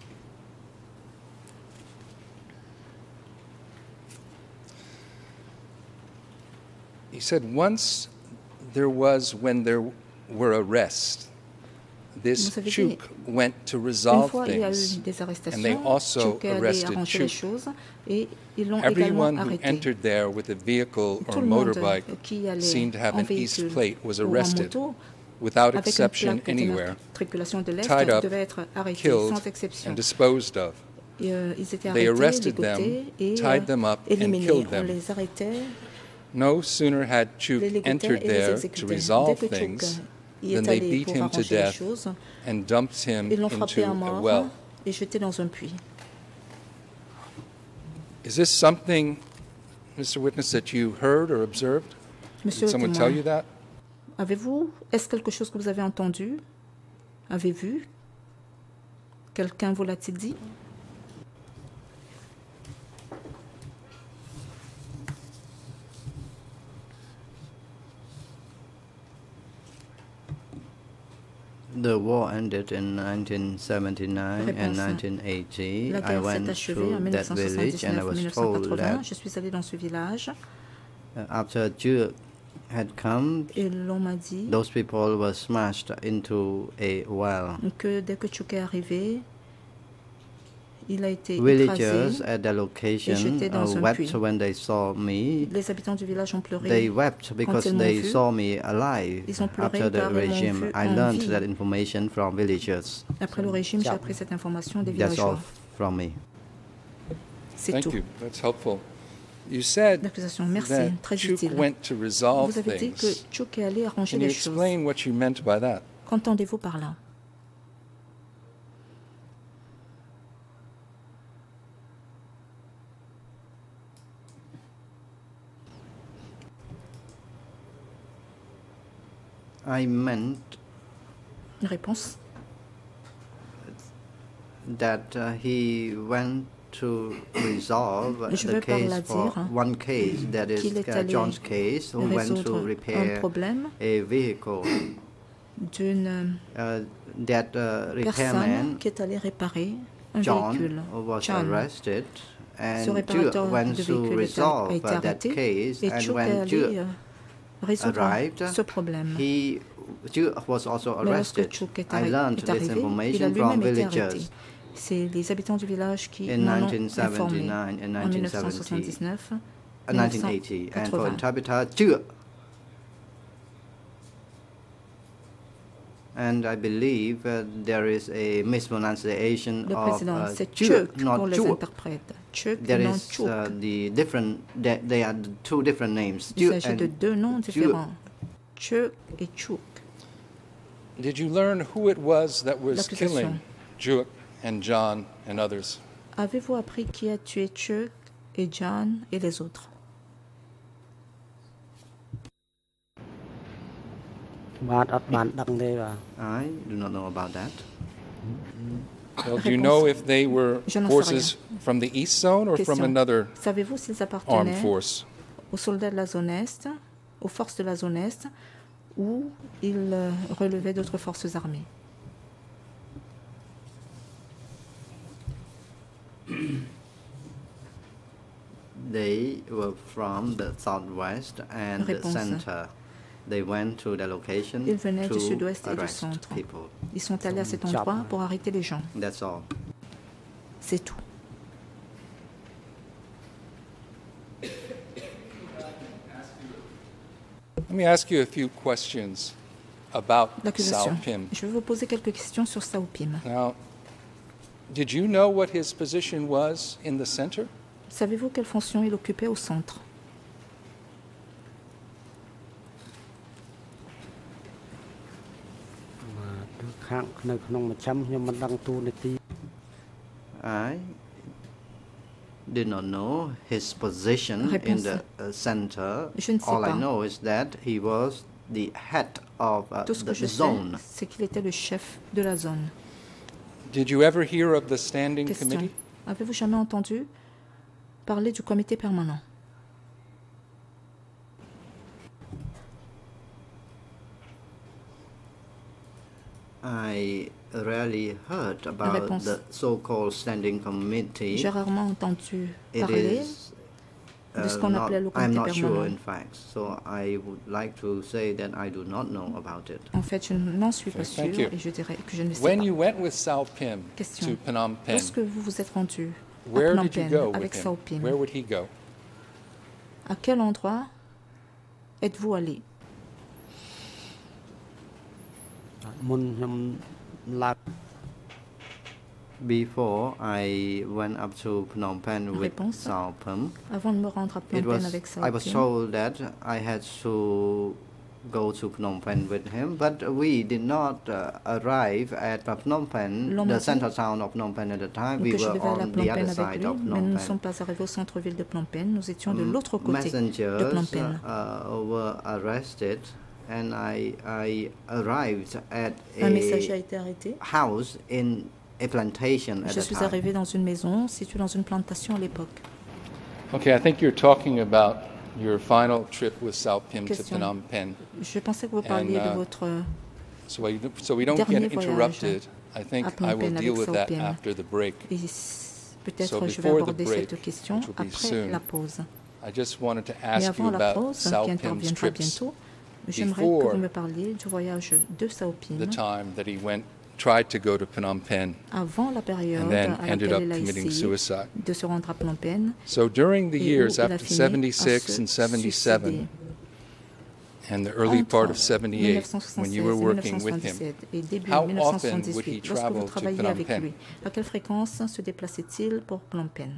He said once there was, when there were arrests, this Vous avez dit, Chuk went to Une resolve fois, il y a eu things, des and they arrestations. also Chuk est allé arrested arranger les Chuk. choses et ils l'ont également Everyone who arrêté. entered there with a vehicle Tout or le monde motorbike qui allait seemed to have en an East véhicule plate was ou en arrested moto without avec une exception plaque anywhere, d'immatriculation de l'Est tied up, devait être arrêté killed, sans exception. and disposed of. Et, euh, ils étaient They arrêtés, arrested them, ligotés et tied euh, them up, and éliminés. killed On them. les arrêtait, No sooner had Chuk les ligotait entered et les there to exécutait. resolve Dès que Chuk things, y then est they allé beat pour him to arranger les death choses, and dumped him ils l'ont frappé into à a mort well. et jeté dans un puits. Is this something, Mister Witness, that you heard or observed? Monsieur Did le someone tell témoin, you that? avez-vous, est-ce quelque chose que vous avez entendu, avez vu? Quelqu'un vous l'a-t-il dit? The war ended in nineteen seventy-nine and Réponse. nineteen eighty. La I guerre s'est went achevée en to that village and I mille neuf cent soixante-dix-neuf was mille neuf cent told quatre-vingts. that Je suis allée dans ce village. uh, after Chuk had come, et l'on m'a dit those people were smashed into a well. que dès que Trech est arrivé, il a été Villagers écrasé at the location et jeté dans uh, un wept puits. when they saw me. Les habitants du village ont pleuré. They wept because quand ils m'ont they vu. saw me alive. Ils ont pleuré After the car ils m'ont regime, vu I en learned vie. that information from villagers. Après le régime, j'ai appris cette information des That's all villageois. from me. C'est Thank tout. you. That's helpful. You said L'accusation, merci, that très Trech utile. went to resolve Vous avez dit que things. Trech est allé arranger Can you les choses. explain what you meant by that? Qu'entendez-vous par là? I meant Une réponse. that uh, he went to resolve Je the veux par case là for dire one case, that is qu'il est uh, allé John's case, who went to résoudre un repair problème a vehicle. d'une Uh, that uh, personne repairman, qui est allée réparer un John, véhicule. was John. arrested, Ce and Duke réparateur went de to véhicule est allé- a resolve été uh, that arrêté case, et and Trech est when allé Duke euh, résoudre arrived, ce problème. he Duke was also Mais lorsque arrested. Trech est, I arri- learned est this arrivé, il a information from lui-même été arrêté. villagers. C'est les habitants du village qui In m'en ont nineteen informé seventy-nine and en nineteen seventy, dix-neuf soixante-dix-neuf, uh, nineteen eighty, and for quatre-vingts. interpreter, Duke. And I believe uh, there is a mispronunciation Le of président, uh, c'est Trech, Trech not pour les Trech. interprètes. Trech There et non is Trech. uh, the different. They, they are the two different names. Il Trech s'agit de and deux noms Trech. différents. Trech et Trech. Did you learn who it was that was L'accusation. killing Duke and John and others? Avez-vous appris qui a tué Trech et John et les autres? បាទអត់បានដឹងទេបាទ I do not know about that. Well, do you know if they were Je n'en sais forces rien. from the east zone or from Question. another Savez-vous s'ils armed appartenaient force? aux soldats de la zone Est, aux forces de la zone Est, ou ils euh, relevaient d'autres forces armées? They were from the southwest and the Réponse. center. They went to the location Ils venaient du to sud-ouest et du arrest centre. people. Ils sont allés à cet endroit pour arrêter les gens. That's all. C'est tout. Let me ask you a few questions about L'accusation. Sao Pim. Je vais vous poser quelques questions sur Sao Pim. Now, did you know what his position was in the center? Savez-vous quelle fonction il occupait au centre? បាទខាងនៅក្នុងមជ្ឈិមខ្ញុំមិនដឹងទូនាទី I did not know his position Réponse. in the uh, center. Je ne sais All I pas. know is that he was the head of uh, Tout ce the que je zone. sais, c'est qu'il était le chef de la zone. Did you ever hear of the standing Question. committee? Avez-vous jamais entendu parler du comité permanent? I rarely heard about Réponse. the so-called standing committee. J'ai rarement entendu It parler is de ce uh, qu'on not, appelait le I'm comité not sure, permanent. in fact. So I would like to say that I do not know about it. En fait, je n'en suis pas Okay, thank sûre you. et je dirais que je ne sais When pas. you went with Sao Pim Question. to Phnom Penh, Lorsque vous vous êtes rendu à where Phnom did you Penh go avec with Sao him? Pim, Where would he go? à quel endroit êtes-vous allé? មុនខ្ញុំឡើង Before I went up to Phnom Penh with Réponse. Sao Pim, Avant de me rendre à Phnom it Penh was, avec Sao I was Pim, told that I had to go to Phnom Penh with him, but we did not uh, arrive at Phnom Penh, L'on the m'a dit center town of Phnom Penh at the time. We que je were devais aller à on Phnom the Penh other avec side lui, of mais Phnom nous ne Penh. sommes pas arrivés au centre-ville de Phnom Penh. Nous étions de M- l'autre côté Messengers de Phnom Penh. uh, were arrested, and I, I arrived at Un messager a a été arrêté. house in a plantation at Je the suis time. arrivée dans une maison située dans une plantation à l'époque. Okay, I think you're talking about your final trip with Sao Pim to Question. Phnom Penh. Je pensais que vous parliez And, uh, de votre... So we, so we don't Dernier get voyage interrupted. I think à Phnom I will Penh deal avec with Sao that Pim. after the break. Et s- peut-être So je vais before the aborder break, cette question which will be après soon, la pause. I just wanted to Mais ask you avant la about pause, qui Sao Pim's interviendra trips bientôt, j'aimerais que before vous me parliez du voyage de Sao Pim the time that he went, tried to go to Phnom Penh avant la période and then à ended laquelle up il a committing essayé suicide. de se rendre à Phnom Penh. So during the et où years il a after fini à seventy-six se and seventy-seven suicider. and the early part of Entre seventy-eight, when you were working with him, et début how often would he mille neuf cent soixante-dix-huit, lorsque vous travel to travailliez Phnom avec Penh? lui, à quelle fréquence se déplaçait-il pour Phnom Penh?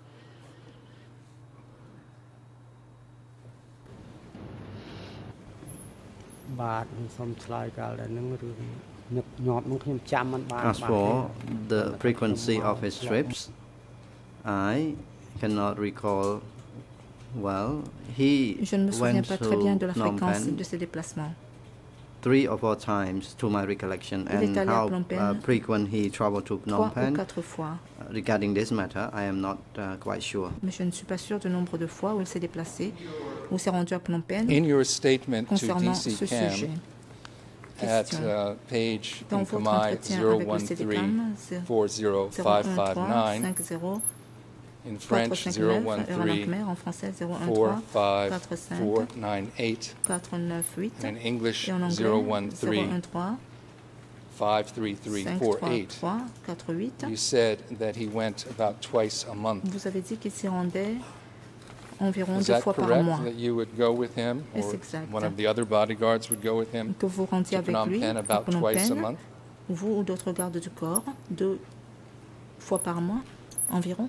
As for the frequency of his trips, I cannot recall well. He Je ne me souviens went pas très bien de la to Phnom fréquence Penh de ses déplacements. three or four times to my recollection, Il est and allé à how Phnom Penh uh, frequent he traveled to Phnom trois ou Penh. quatre fois. Uh, regarding this matter, I am not uh, quite sure. Mais je ne suis pas sûre du nombre de fois où il s'est déplacé, où il s'est rendu à Phnom Penh. In your statement to concernant D C ce Cam, sujet. at uh, page Dans votre entretien avec le C D C A M, four zero five five nine, cinq zéro in quatre French cinq zero neuf, one heure à three la mer, en français zéro un four trois five quatre cinq four nine eight, quatre neuf huit, and in English et en anglais zero one zéro three un trois five three three cinq four trois eight. trois quatre huit. You said that he went about twice a month. Vous avez dit qu'il s'y rendait environ Is deux that fois par correct? mois. That you would go with him, or Est-ce exact? one of the other bodyguards would go with him Que vous rendiez to avec Phnom lui Penh à about Phnom twice a Penh, month? vous ou d'autres gardes du corps, deux fois par mois environ?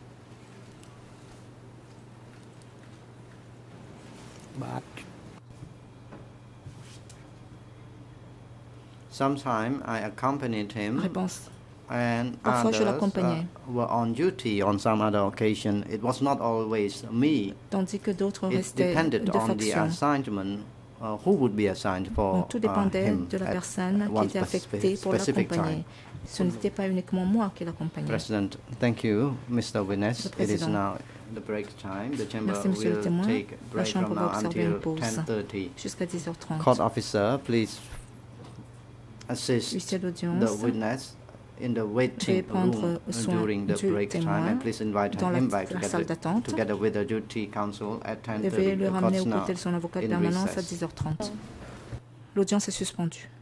Sometimes I accompanied him, Réponse. and Parfois, je others uh, l'accompagnais. were on duty on some other occasion. It was not always me. Tandis que d'autres It restaient depended de on the faction. assignment, uh, who would be assigned for Donc, tout uh, dépendait him de la at personne qui one était affectée specific, pour specific l'accompagner. time. Ce n'était pas uniquement moi qui l'accompagnais. President, thank you, Mister Witness. Le It is Président. now the break time. The chamber Merci, Monsieur le will témoin. take La break Chambre from va now observer une until pause ten thirty. jusqu'à dix heures trente. Court officer, please assist Huissier d'audience, the witness in the veuillez waiting prendre room soin during the du break time, témoin and please invite dans la, him back la together, salle d'attente. together with the duty counsel at ten Et thirty. veuillez le The ramener court's aux now côtés de son avocat de in permanence à recess. dix heures trente. L'audience est suspendue.